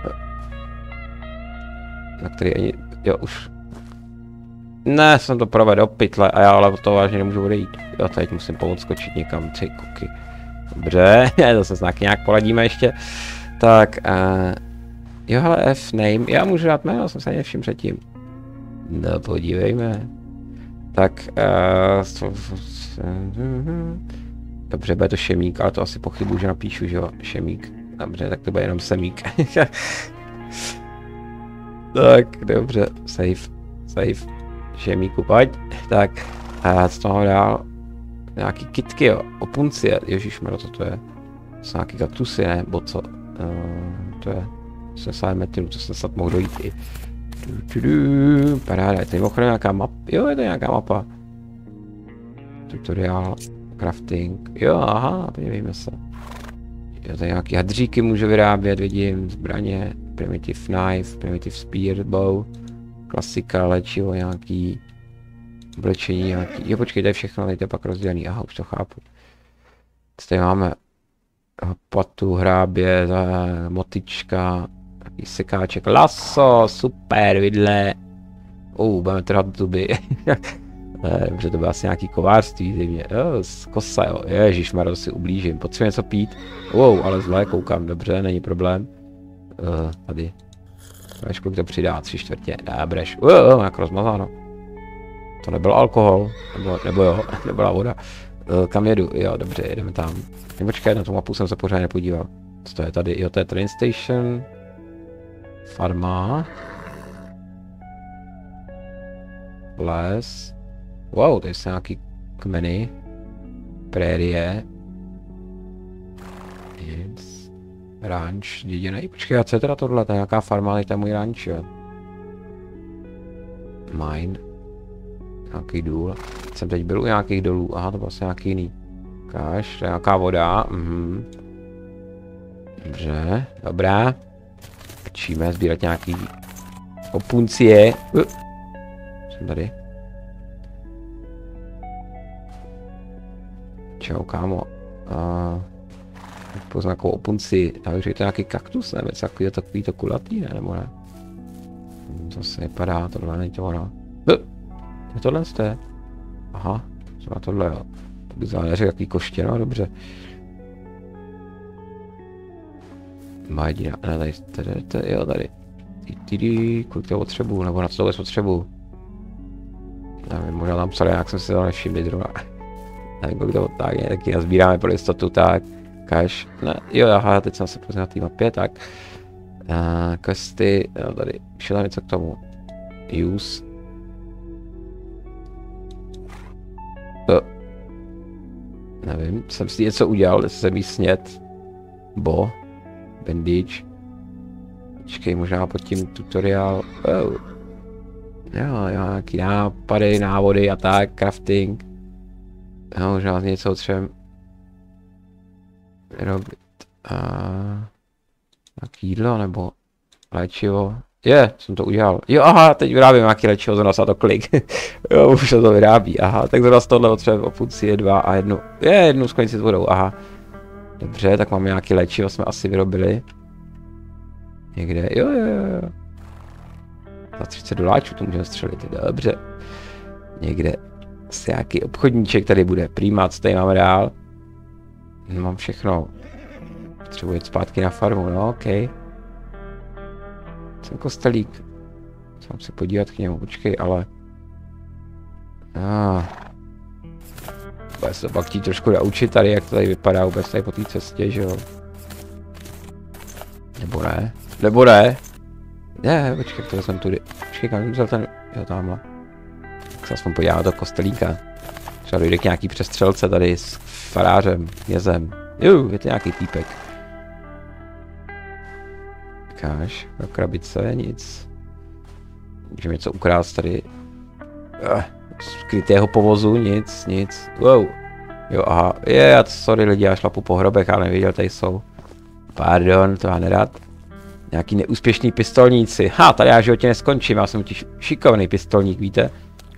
Na který ani, jo už. Ne, jsem to provedl do pytle a já ale od toho vážně nemůžu odejít. Jo, teď musím pomoct skočit někam, ty koky. Dobře, to se snad nějak poladíme ještě. Tak, jo, hele, F name, já můžu dát jméno, jsem se nevšiml předtím. No, podívejme. Tak, dobře, bude to Šemík, ale to asi pochybuju, že napíšu, že jo, Šemík. Dobře, tak to bude jenom Semík. Tak, dobře, save. Šemíku, pojď. Tak, co to mám dál? Nějaký kytky, jo, opuncie, ježišmarja, co to je? To jsou nějaký kaktusy, ne, bo co? To je 80 metrů, to jsem snad mohl dojít i. Paráda, je to mimochodem nějaká mapa, jo, je to nějaká mapa. Tutoriál, crafting, jo, aha, podívejme se. Jo, tady nějaký hadříky můžu vyrábět, vidím, zbraně, primitive knife, primitive spear, bow, klasika, léčivo, nějaký, oblečení, nějaký, jo, počkej, to je všechno, tady to je pak rozdělený, aha, už to chápu. Tady máme patu, hrábě, motička, takový sekáček, laso, super, vidle. Budeme trhat zuby. Dobře, to bylo asi nějaký kovářství zřejmě. Kosa, jo, ježišmarja, to si ublížím, potřebuji něco pít. Ale zle, koukám, dobře, není problém. Tady. Až kolik to přidá, 3/4, dábreš. Jak rozmazáno. To nebyl alkohol, nebo jo, nebyla voda. Kam jedu? Jo, dobře, jedeme tam. Počkej, na tu mapu jsem se pořád nepodíval. Co to je tady? Jo, to je train station. Farma. Les. Wow, tady jsou nějaký kmeny. Prérie. Nic. Ranč, dědinej. Počkej, a co je teda tohle? To je nějaká farma, tady to je můj ranč, jo. Mine. Nějaký důl. Jsem teď byl u nějakých dolů. Aha, to byl asi nějaký jiný. Kaš, to je nějaká voda. Dobře, dobrá. Začíme sbírat nějaký opuncie. Jsem tady. Čau, kámo. Poznám nějakou opunci. Já bych řekl, to je nějaký kaktus, ne? Takový to kulatý, ne? Nebo ne? Zase vypadá, tohle není to ono. Je tohle jste? Aha, co na tohle, jo. Tak záleží, jaký koště, no dobře. Má jediná, ne, tady, jo, tady. Kolik to potřebuju, nebo na co tohle potřebuju? Nevím, možná tam psali, jak jsem si to nevšiml zrovna. Nevím, kolik to tak je, taky nazbíráme pro jistotu, tak. Cash, ne, jo, aha, teď jsem se poznal na té mapě, tak. Questy, jo, tady, ještě tam něco k tomu. Use. Nevím, jsem si něco udělal, jestli jsem jí snět. Bandage. Počkej, možná pod tím tutoriál. Jo, nějaký nápady, návody a tak, crafting. Jo, možná něco třeba vyrobit. Nějaký jídlo nebo léčivo. Jsem to udělal. Jo, aha, teď vyrábím nějaký léčivo, zrovna se to klik. Jo, už se to vyrábí, aha, tak zrovna z tohle potřebujeme opunci 2 a jednu sklenici s vodou, aha. Dobře, tak máme nějaký léčivo, jsme asi vyrobili. Někde, jo. Za 30 doláčů to můžeme střelit, dobře. Někde asi nějaký obchodníček tady bude, prima, co tady máme dál. Mám všechno. Potřebuji jít zpátky na farmu, no okej. Jsem kostelík. Jsem se podívat k němu, počkej, ale... Bude se to pak chtít trošku naučit tady, jak to tady vypadá vůbec tady po té cestě, že jo. Nebo ne? Nebo ne? Ne, počkej, to jsem tudy. Počkej, kam jsem vzal ten, jo, tamhle. Tak se aspoň podíváme do kostelíka. Třeba dojde k nějaký přestřelce tady s farářem, knězem. Jo, je to nějaký týpek. Ukáž, do krabice, nic. Můžeme něco ukrást tady. Skrytého povozu, nic. Wow. Jo, aha, sorry lidi, já šlapu po hrobech, ale nevěděl, tady jsou. Pardon, to já nerad. Nějaký neúspěšný pistolníci. Tady já v životě neskončím, já jsem totiž šikovný pistolník, víte?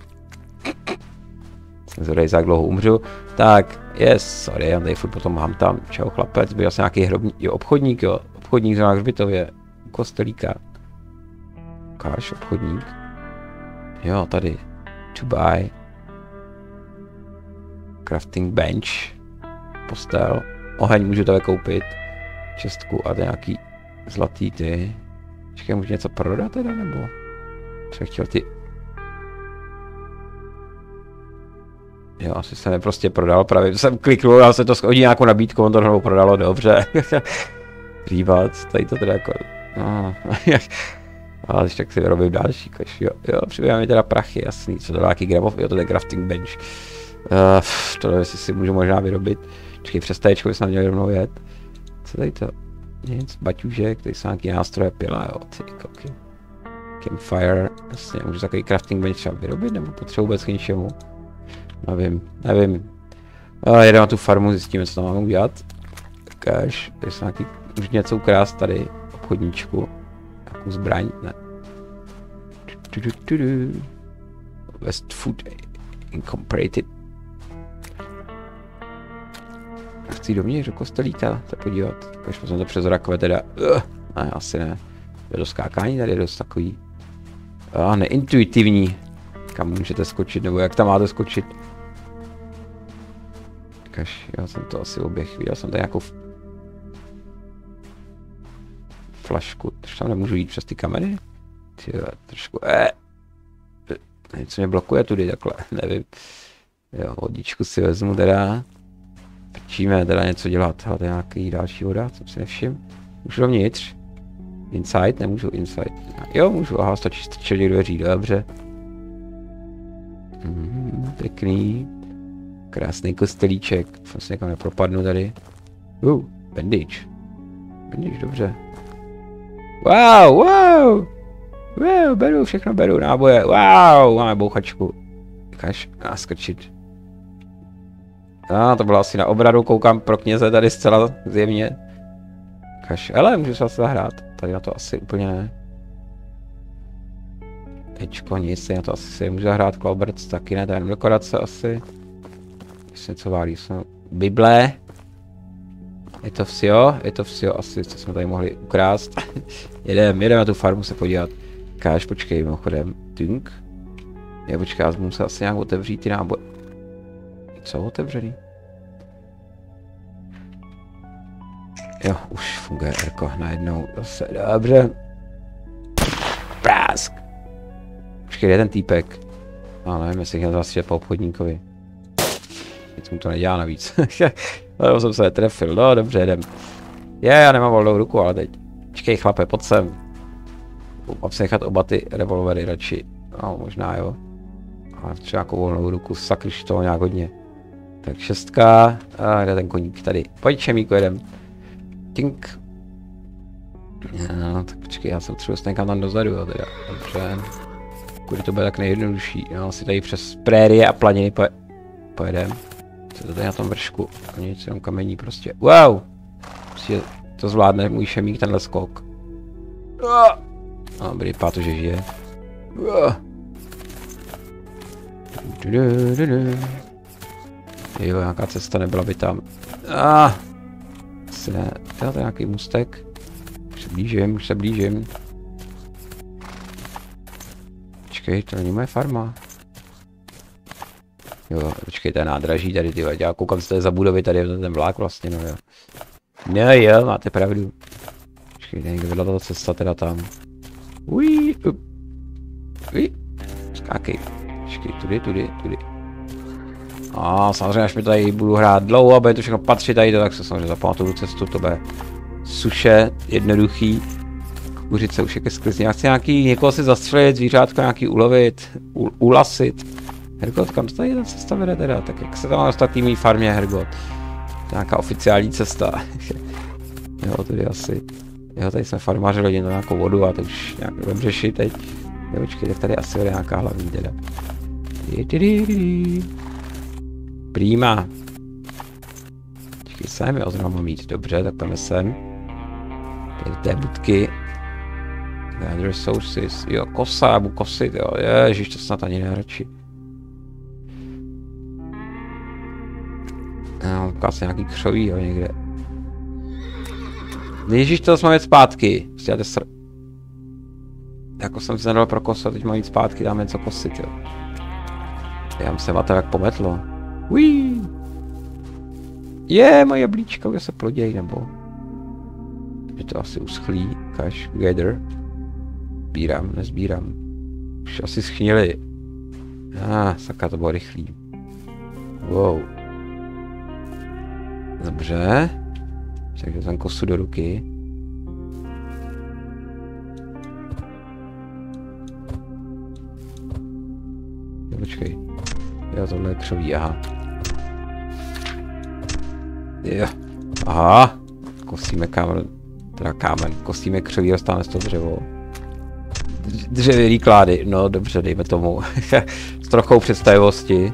Jsem zvedej, za jak dlouho umřu. Tak, sorry, já tady furt potom mám tam. Čau chlapec, byl asi nějaký obchodník, jo. Obchodník na hřbitově. Kostelíka. Ukáž, obchodník. Jo, tady. To buy. Crafting bench. Postel. Oheň můžu tady koupit. Čestku a nějaký zlatý ty. Počkej, můžu něco prodat teda, nebo? Jsem chtěl ty... Jo, asi jsem je prostě prodal, právě jsem kliknul a se to schodí nějakou nabídku, on to rovnou prodalo, dobře. Rývat, tady to teda jako... Ale když tak si vyrobím další koš, jo, přibývá mi teda prachy, jasný, co to dá nějaký grabov, jo, to je crafting bench. Tohle jestli si můžu možná vyrobit. Počkej, přes téčko bychom měli rovnou jet. Co tady to? Nic, baťužek, tady jsou nějaký nástroje, pila, jo, ty koky. Campfire, jasně, můžu takový crafting bench třeba vyrobit, nebo potřebuji vůbec k ničemu? Nevím. Jedeme na tu farmu, zjistíme, co tam máme udělat. Ukáž, tady jsou nějaký, můžu něco ukrást tady, obchodníčku. Nějakou zbraň, ne. West Food Incorporated. Chci dovnitř do kostelíka se podívat. Když jsme to přes rakve teda. Ne, asi ne. Je to skákání tady je dost takový. Neintuitivní. Kam můžete skočit, nebo jak tam máte skočit. Kaž, já jsem to asi oběh. Viděl jsem tady nějakou flašku. Trošku tam nemůžu jít přes ty kamery. Tyjo, trošku. Něco mě blokuje tudy takhle, nevím. Jo, vodičku si vezmu teda. Prčíme teda něco dělat. Hele, to je nějaký další voda, co si nevšim. Můžu dovnitř. Inside, nemůžu inside. Jo, můžu, aha, stačí strčet těch dveří, dobře. Pěkný. Krásný kostelíček. Vlastně někam nepropadnu tady. Bandage. Bandage, dobře. Wow, beru, všechno beru, náboje, wow, máme bouchačku. Kaž, naskočit. To bylo asi na obradu, koukám pro kněze tady zcela zjevně. Kaž, ale můžu se asi zahrát, tady na to asi úplně ne. Tečko, nic, na to asi si můžu zahrát, Klauberts taky ne, tady dekorace asi. Jestli něco válí, jsou Bible. Je to vsio, asi, co jsme tady mohli ukrást. jedeme na tu farmu se podívat. Káž, počkej, mimochodem. Tünk. Já počkej, já musím se asi nějak otevřít ty náboje. Co otevřený? Jo, už funguje Erko, najednou zase, dobře. Prásk. Počkej, je ten týpek. Nevím, jestli chtěl zase po obchodníkovi. Nic mu to nedělá navíc. No, jsem se netrefil, no dobře, jedem. Já nemám volnou ruku, ale teď. Počkej chlape, pojď sem. Mám si nechat oba ty revolvery radši. No, možná jo. Ale třeba nějakou volnou ruku, sakryš toho nějak hodně. Tak 6. Jde ten koník tady. Pojď Čemíku, jedem. Tink. No, tak počkej, já se potřebuji někam tam dozadu, jo, teda. Dobře. Kudy to bude tak nejjednodušší. No, si tady přes prérie a planiny pojedem. Co to tady na tom vršku? Nic, jenom kamení prostě. Wow! Prostě to zvládne můj Šemík, tenhle skok. Dobrý, vypadá to, že žije. Jo, nějaká cesta nebyla by tam. Asi ne. To je nějaký můstek. Už se blížím. Počkej, to není moje farma. Jo, počkej, to je nádraží tady, ty já koukám, co to je za budovy, tady je ten vlák vlastně, no jo. No jo, máte pravdu. Počkej, někde vedla ta cesta teda tam. Ují, skákej. Počkej, tudy. A samozřejmě, až mi tady budu hrát dlouho a bude to všechno patřit tady, tak se samozřejmě zapamatuju cestu, to bude suše, jednoduchý. Kukuřice už je ke sklizni. Já chci někoho si zastřelit, zvířátko nějaký ulovit, ulasit. Hergot, kam tady ta cesta vede teda? Tak jak se tam má dostat tý mý farmě, Hergot? Nějaká oficiální cesta. Jo, tady asi. Jo, tady jsme farmaři, hodně na nějakou vodu a to už nějak budeme řešit teď. Jo, počkej, tak tady asi vede nějaká hlavní teda. Prima. Počkej, sem je oznámo mít, dobře, tak pojďme sem. Tady do té budky. Gather resources, jo, kosa, já budu kosit, jo, ježiš, to snad ani nejradši. No, asi nějaký křoví, jo, někde. Ježiš, to jsme jít zpátky. Jako jsem si nedal pro kosu, teď mám jít zpátky, dáme něco kosit, jo. Já se to jak pometlo. Uí. Moje jablíčka, kde se ploděj, nebo? Je to asi uschlý, cash, gather. Sbírám, nezbírám. Už asi schnili. Sakra, to bylo rychlý. Wow. Dobře. Takže tam kosu do ruky. Počkej. Jo, tohle je křoví, aha. Jo. Aha. Kosíme kámen. Teda kámen. Kosíme křoví, dostáváme z toho dřevo. Dřevěný klády. No dobře, dejme tomu. S trochou představivosti.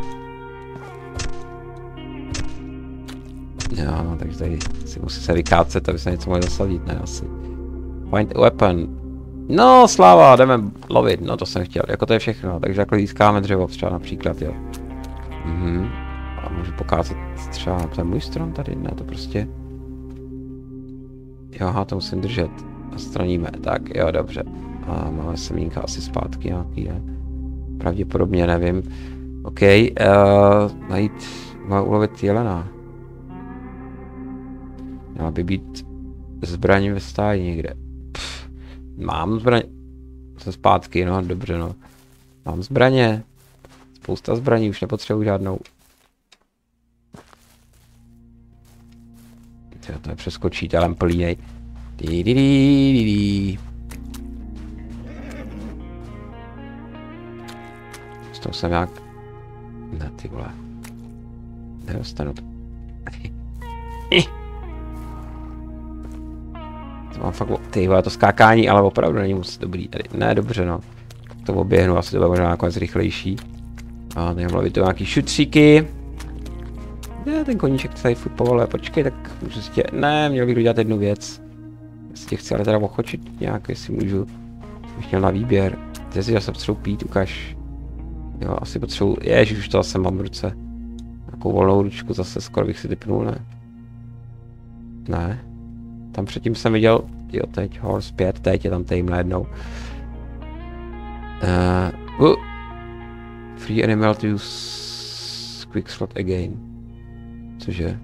Jo, no, takže tady si musí se vykácet, aby se něco mohli zasadit, ne asi. Find a weapon. No, sláva, jdeme lovit, no to jsem chtěl, jako to je všechno, takže jako získáme dřevo třeba například, jo. A můžu pokácet třeba, to je můj strom tady, ne, to prostě. Jo, aha, to musím držet a straníme, tak jo, dobře. A máme semínka asi zpátky nějaký, ne? Pravděpodobně, nevím. OK, najít, má ulovit jelena. Měla by být zbraň ve stáji někde. Mám zbraň. Jsem zpátky, no dobře no. Mám zbraně. Spousta zbraní, už nepotřebuji žádnou. To je přeskočítelem plínej. Z toho jsem nějak... Ne, ty vole. Nedostanu to. To mám fakt, ty vole, to skákání, ale opravdu není moc dobrý tady. Ne, dobře no. To oběhnu, asi to bude možná nakonec rychlejší. A tady mám to nějaký šutříky. Ne, ten koníček tady furt povoluje, počkej, tak můžu si tě... Ne, měl bych udělat jednu věc. Jestli tě chci ale teda ochočit nějak, jestli můžu. Bych měl na výběr. Ty si zase potřebuji pít, ukaž. Jo, asi potřebuji, ježiš, už to zase mám v ruce. Nějakou volnou ručku zase, skoro bych si typnul, ne? Ne. Tam předtím jsem viděl, jo teď, horse 5, teď je tam tým najednou. Free animal to use quick slot again. Cože?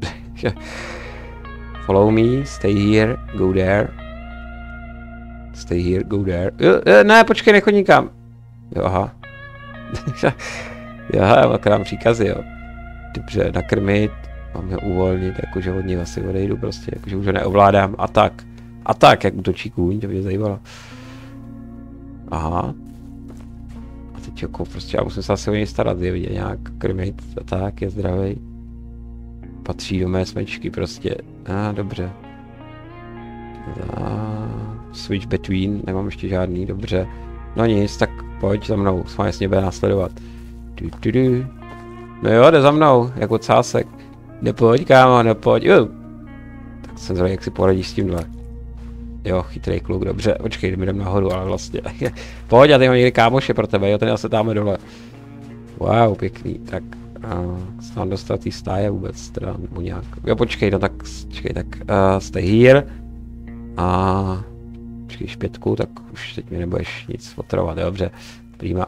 Follow me, stay here, go there. Stay here, go there. Ne, počkej, nechodí nikam. Jo, aha. Jo, já mám příkazy, jo. Dobře, nakrmit. Mám ho uvolnit, jakože od něj asi odejdu prostě, jakože už ho neovládám. A tak, jak útočí kůň, to mě zajímalo. Aha. A teď jako prostě, já musím se asi o něj starat, zjevně nějak krmit, a tak, je zdravý. Patří do mé smečky prostě. Dobře. Switch between, nemám ještě žádný, dobře. No nic, tak pojď za mnou, s vámi jasně bude následovat. No jo, jde za mnou, jako cásek. Nepojď, kámo, nepojď. Tak jsem zvědavý, jak si poradíš s tímhle. Jo, chytrý kluk, dobře, počkej, jdem nahoru, ale vlastně. Pojď, já tady mám někde kámoše pro tebe, jo, ten se dáme dole. Wow, pěkný, tak. Se mám dostat tý stáje vůbec, teda, nebo nějak. Jo, počkej, no tak, stay here. A počkej, špětku, tak už teď mi nebudeš nic otrovat, dobře. Prima.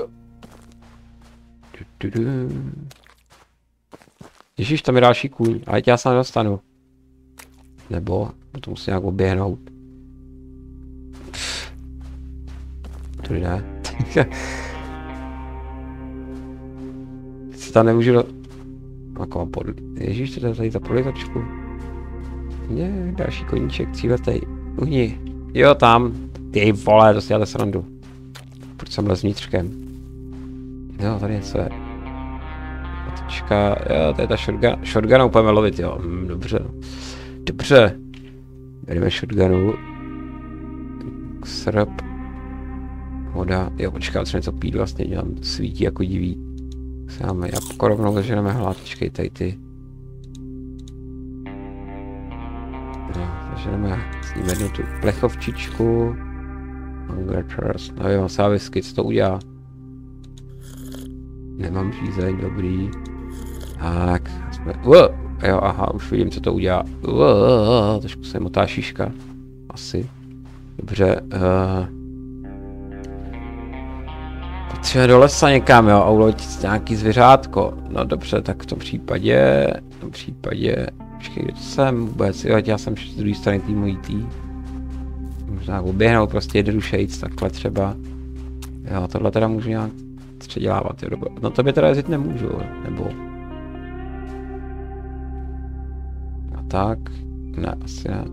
Ježíš, tam je další kůň, ale já se nedostanu. Nebo to musím nějak oběhnout. Tudy ne. se tam nemůžu do... Jako mám podli... Ježíš, to je tady za podlitačku. Je, další koníček, cíletej. Uhni. Jo, tam. Ty vole, to si děláte srandu. Proč jsem lez vnitřkem? Jo, tady něco je. Matička, jo, to je ta shotgun. Shotgunu pojďme lovit, jo. Dobře. Dobře. Bereme shotgunu. Srp. Voda. Jo, počkej, třeba něco pít vlastně, dělám. Svítí jako diví. Se máme jabko rovnou zaženeme hlátečkej tady ty. No, zaženeme s ním jednu tu plechovčičku. Hunger Thirst, nevím, mám sávisky, co to udělá. Nemám žízeň, dobrý. Tak, jsme... Jo, aha, už vidím, co to udělá. Trošku se motá šiška. Asi. Dobře, potřebujeme do lesa někam, jo, a uložit nějaký zvěřátko. No dobře, tak v tom případě... Počkej, kde to jsem vůbec, jo, já jsem z druhé strany tý mojí tý. Možná oběhnout prostě jednodušejc, takhle třeba. Jo, tohle teda můžu nějak předělávat, jo, dobro. No tobě teda jezdit nemůžu, nebo... A tak, ne, asi ne.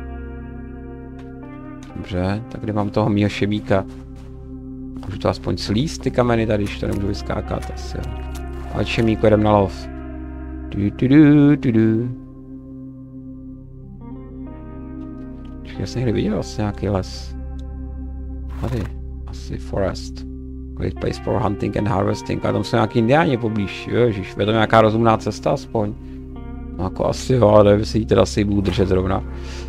Dobře, tak kde mám toho mýho šemíka? Můžu to aspoň slíst ty kameny tady, když to nemůžu vyskákat, asi jo. Ale šemíku jedem na lov. Já jsem někdy viděl asi nějaký les. Tady, asi forest. Great place for hunting and harvesting. A tam jsou nějaký indiáni poblíž. Ježiš, je to nějaká rozumná cesta aspoň. No jako asi jo, ale tady by si ji teda asi budu držet zrovna.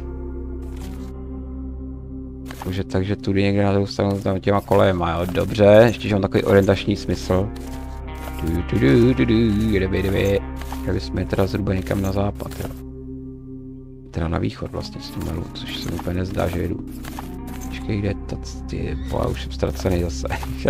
Takže tudy někde na druhou stranu tam těma kolejema, jo, dobře, ještě že mám takový orientační smysl. Jdeme. Jsme teda zhruba někam na západ, jo. Teda na východ vlastně z tunelu, což se mi úplně nezdá, že jedu. Počkej, kde je to, ty vole, už jsem ztracený zase.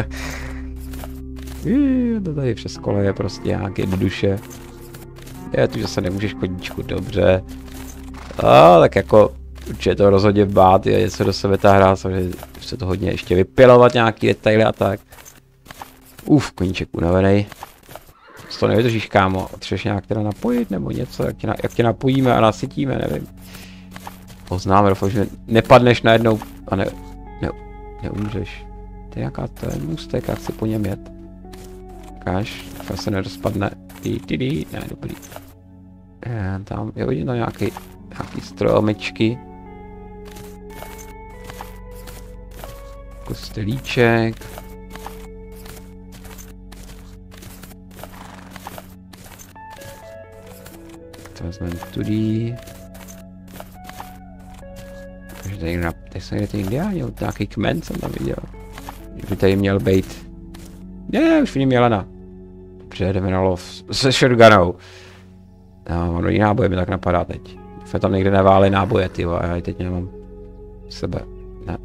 To tady přes koleje prostě nějak jednoduše. Je tu, že se nemůžeš koníčku, dobře. A tak jako, určitě to rozhodně bát, je něco do sebe ta hra, samozřejmě se to hodně ještě vypilovat nějaký detaily a tak. Koníček unavený. To nevydržíš, kámo, potřebuješ nějak teda napojit nebo něco, jak tě napojíme a nasytíme, nevím. Poznáme, doufám, že nepadneš najednou a neumřeš. To je nějaká, to je můstek, jak si po něm jet. Ukáž, doufám se nerozpadne. Ne, dobrý. Tam, jo, vidím tam nějaký stromečky. Kostelíček. To vezmeme tudy. Takže tady jsou někde ty indiáni, nějaký kmen jsem tam viděl. Že by tady měl být. Ne, už vidím jelena. Dobře, jdeme na lov se shotgunou. No, ono jiná náboje mi tak napadá teď. Jsme tam někde neváli náboje, tyvo, a já ji teď nemám sebe. Ne.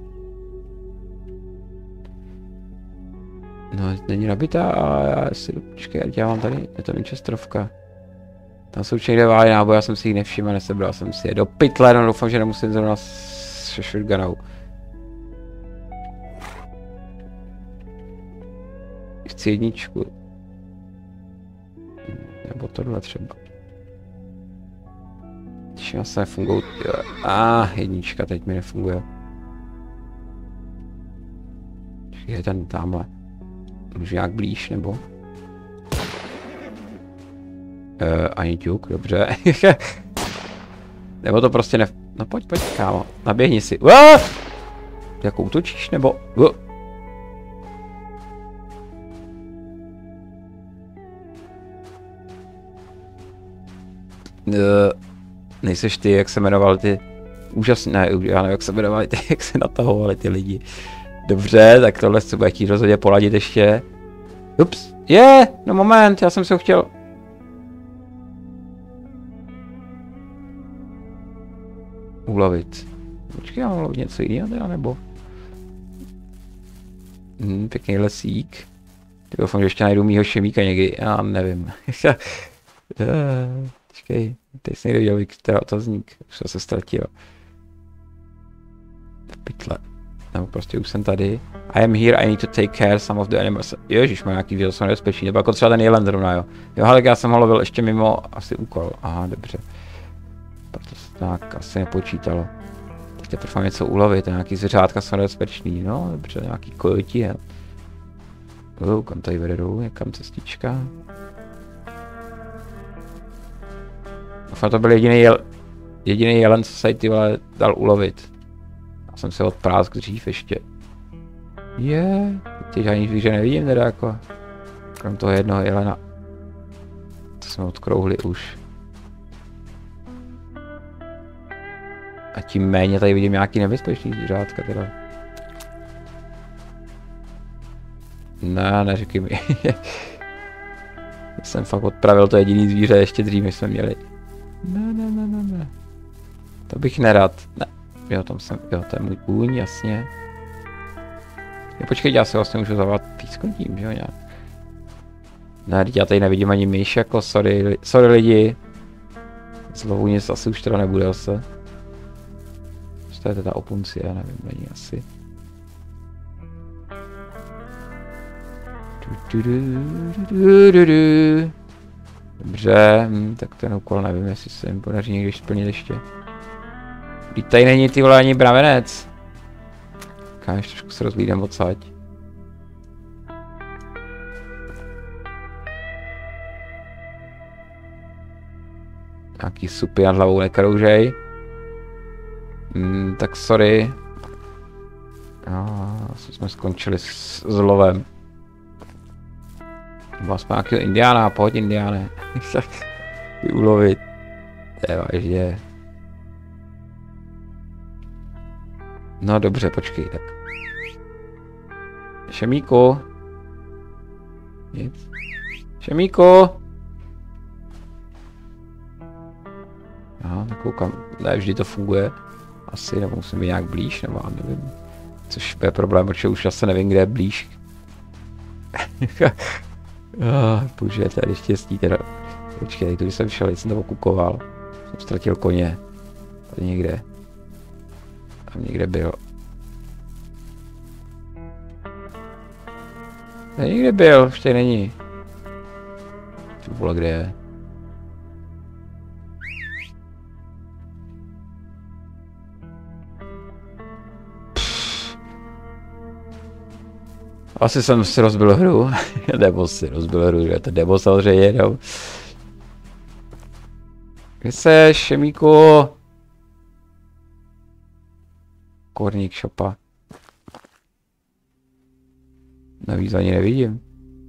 No, není nabitá, ale já si, počkej, já mám tady, je to Winchesterovka. Tam jsou určitě někde váli náboje, já jsem si jich nevšiml a nesebral jsem si je do pytle, no doufám, že nemusím zrovna se shotgunou. Chci jedničku. Nebo tohle třeba. Když se nefungují, jednička teď mi nefunguje. Je ten tamhle. Můžu nějak blíž, nebo? Ani ťuk, dobře. Nebo to prostě no pojď, kámo, naběhni si. Jako útočíš, nebo? Nejseš ty, jak se jmenoval ty úžasné, ne, já nevím, jak se jmenovali ty, jak se natahovali ty lidi. Dobře, tak tohle se bude chtít rozhodně poladit ještě. Ups, no moment, já jsem se ho chtěl. Ulovit. Počkej, já mám ulovit něco jiného teda, nebo? Pěkný lesík. Doufám, že ještě najdu mýho šemíka někdy, já nevím. Počkej, teď jsem někde viděl, teda otazník, už se ztratil. V pytle. Nebo prostě už jsem tady. I am here, I need to take care some of the animals. Ježiš, má nějaký výrost, jsou nebezpečný, nebo jako třeba ten jelen zrovna, jo. Jo, ale já jsem ho lovil ještě mimo asi úkol. Aha, dobře. Proto se tak asi nepočítalo. Teď teprve mám něco ulovit, nějaký zvířátka jsou nebezpečný, no, dobře, nějaký kojoti, jo. Kam tady vedou, někam cestička. To byl jediný jelen, co se ty vole dal ulovit. Já jsem se odpráskl dřív ještě. Teď žádný zvíře nevidím teda jako. Krom toho jednoho jelena. To jsme odkrouhli už. A tím méně tady vidím nějaký nebezpečný zvířátka teda. Ne, neříkej mi. Jsem fakt odpravil to jediný zvíře ještě dřív, než jsme měli. Ne. To bych nerad. Ne. Jo, tam jsem, jo, to je můj kůň, jasně. Jo, počkej, já se vlastně můžu zavolat písknutím, že jo, nějak. Ne, já tady nevidím ani myš, jako sorry lidi. Zlovu nic asi už teda nebude zase. Co to je teda opuncie, nevím, není asi. Dobře, tak ten úkol nevím, jestli se mi podaří někdy splnit ještě. Vždyť tady není ty vole ani bravenec. Káž, trošku se rozhlídám odsaď. Nějaký supy nad hlavou nekroužej. Tak sorry. Asi jsme skončili s lovem. Nebo aspoň nějakého indiána, pojď indiáne. Ulovit. To je vážně. No dobře, počkej, tak. Šemíku. Nic. Šemíku. Aha, nekoukám, ne vždy to funguje. Asi, nebo musím být nějak blíž, nebo nevím. Což je problém, protože už asi nevím, kde je blíž. Bože, tady štěstí teda. Počkej, když jsem šel, jsem to okukoval. Jsem ztratil koně. Tady někde. Tam někde byl. Tady někde byl, už tady není. Ty vole, kde je? Asi jsem si rozbil hru. Nebo si rozbil hru, že to demo samozřejmě jedou. Kde seš, Šemíku? Korník šopa. Navíc ani nevidím.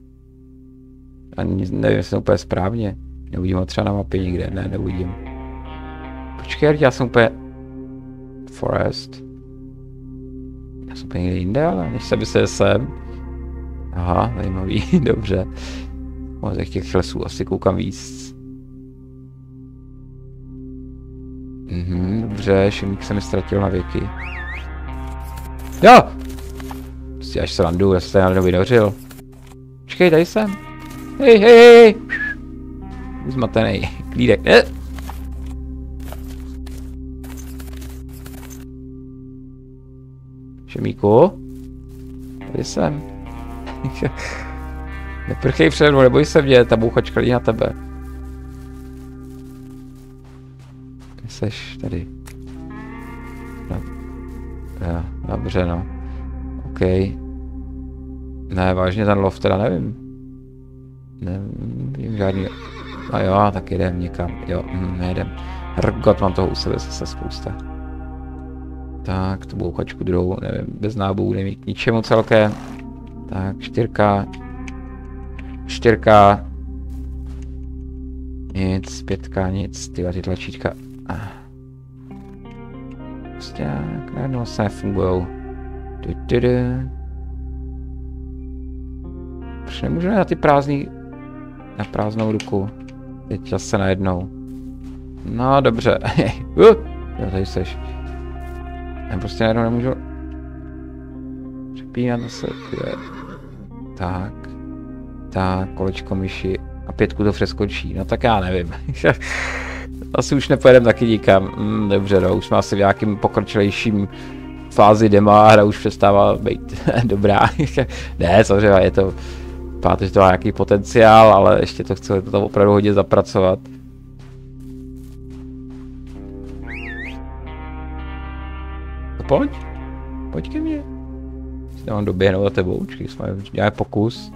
Ani nevím, jestli úplně správně. Neuvidím ho třeba na mapě nikde, ne, neuvidím. Počkej, já jsem úplně... Forest. Já jsem úplně někde jinde, ale než se by se sem. Aha, zajímavý, dobře. Z těch lesů asi koukám víc. Dobře, Šimík se mi ztratil na věky. Jo! Prostě až se landu, já jsem tady najednou vynořil. Počkej, tady jsem. Hej! Zmatenej, klídek. Šemíku? Tady jsem. Neprchej přede mnou, neboj se mě, ta bouchačka lidi na tebe. Kde seš tady? No. Jo, dobře no. OK. Ne, vážně ten lov teda nevím. Nevím žádný. A jo, tak jdem někam. Jo, nejdem. Hrgot, mám toho u sebe zase spousta. Tak, tu bouchačku druhou, nevím, bez nábojů nemí k ničemu celkem. Tak, 4. Nic, 5, nic, ty tlačítka. Prostě jak najednou se nefungujou. Proč nemůžeme na ty prázdný, na prázdnou ruku. Teď zase najednou. No dobře. Jo, tady seš. Já prostě najednou nemůžu přepínat zase. Tak, kolečko myši a 5 to přeskočí, no tak já nevím. Asi už nepojedem taky nikam. Dobře, no, už jsme asi v nějakým pokročilejším fázi dema a hra už přestává být dobrá. Ne, samozřejmě je to, páte, že to má nějaký potenciál, ale ještě to chce to tam opravdu hodně zapracovat. No pojď ke mně. Já mám doběhnout za tebou, počkej, jsme děláme pokus.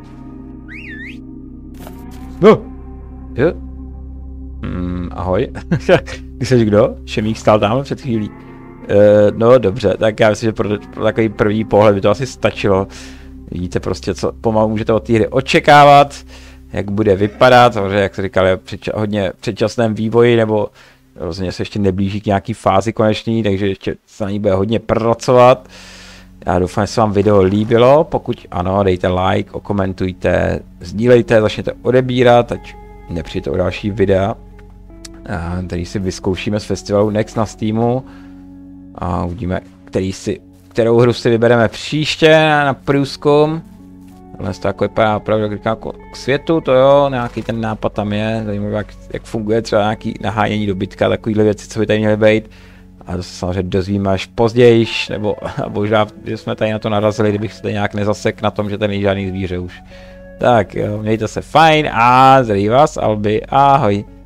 No! Jo. Ahoj. Ty jsi kdo? Šemík stál tamhle před chvílí. No dobře, tak já myslím, že pro takový první pohled by to asi stačilo. Vidíte prostě, co pomalu můžete od té hry očekávat, jak bude vypadat, samozřejmě, jak se říkal, je hodně předčasném vývoji, nebo rozhodně se ještě neblíží k nějaký fázi konečný, takže ještě se na ní bude hodně pracovat. Já doufám, že se vám video líbilo, pokud ano, dejte like, okomentujte, sdílejte, začněte odebírat, ať nepřijďte o další videa, který si vyzkoušíme z festivalu Next na Steamu a uvidíme, kterou hru si vybereme příště na průzkum. Tohle to jako vypadá opravdu jako k světu, to jo, nějaký ten nápad tam je, zajímavé, jak funguje třeba nějaký nahánění dobytka, takovýhle věci, co by tady měly být. A to se samozřejmě dozvíme až později, nebo možná, že jsme tady na to narazili, kdybych se tady nějak nezasek na tom, že tady není žádný zvíře už. Tak jo, mějte se fajn a zdraví vás, Albi, ahoj.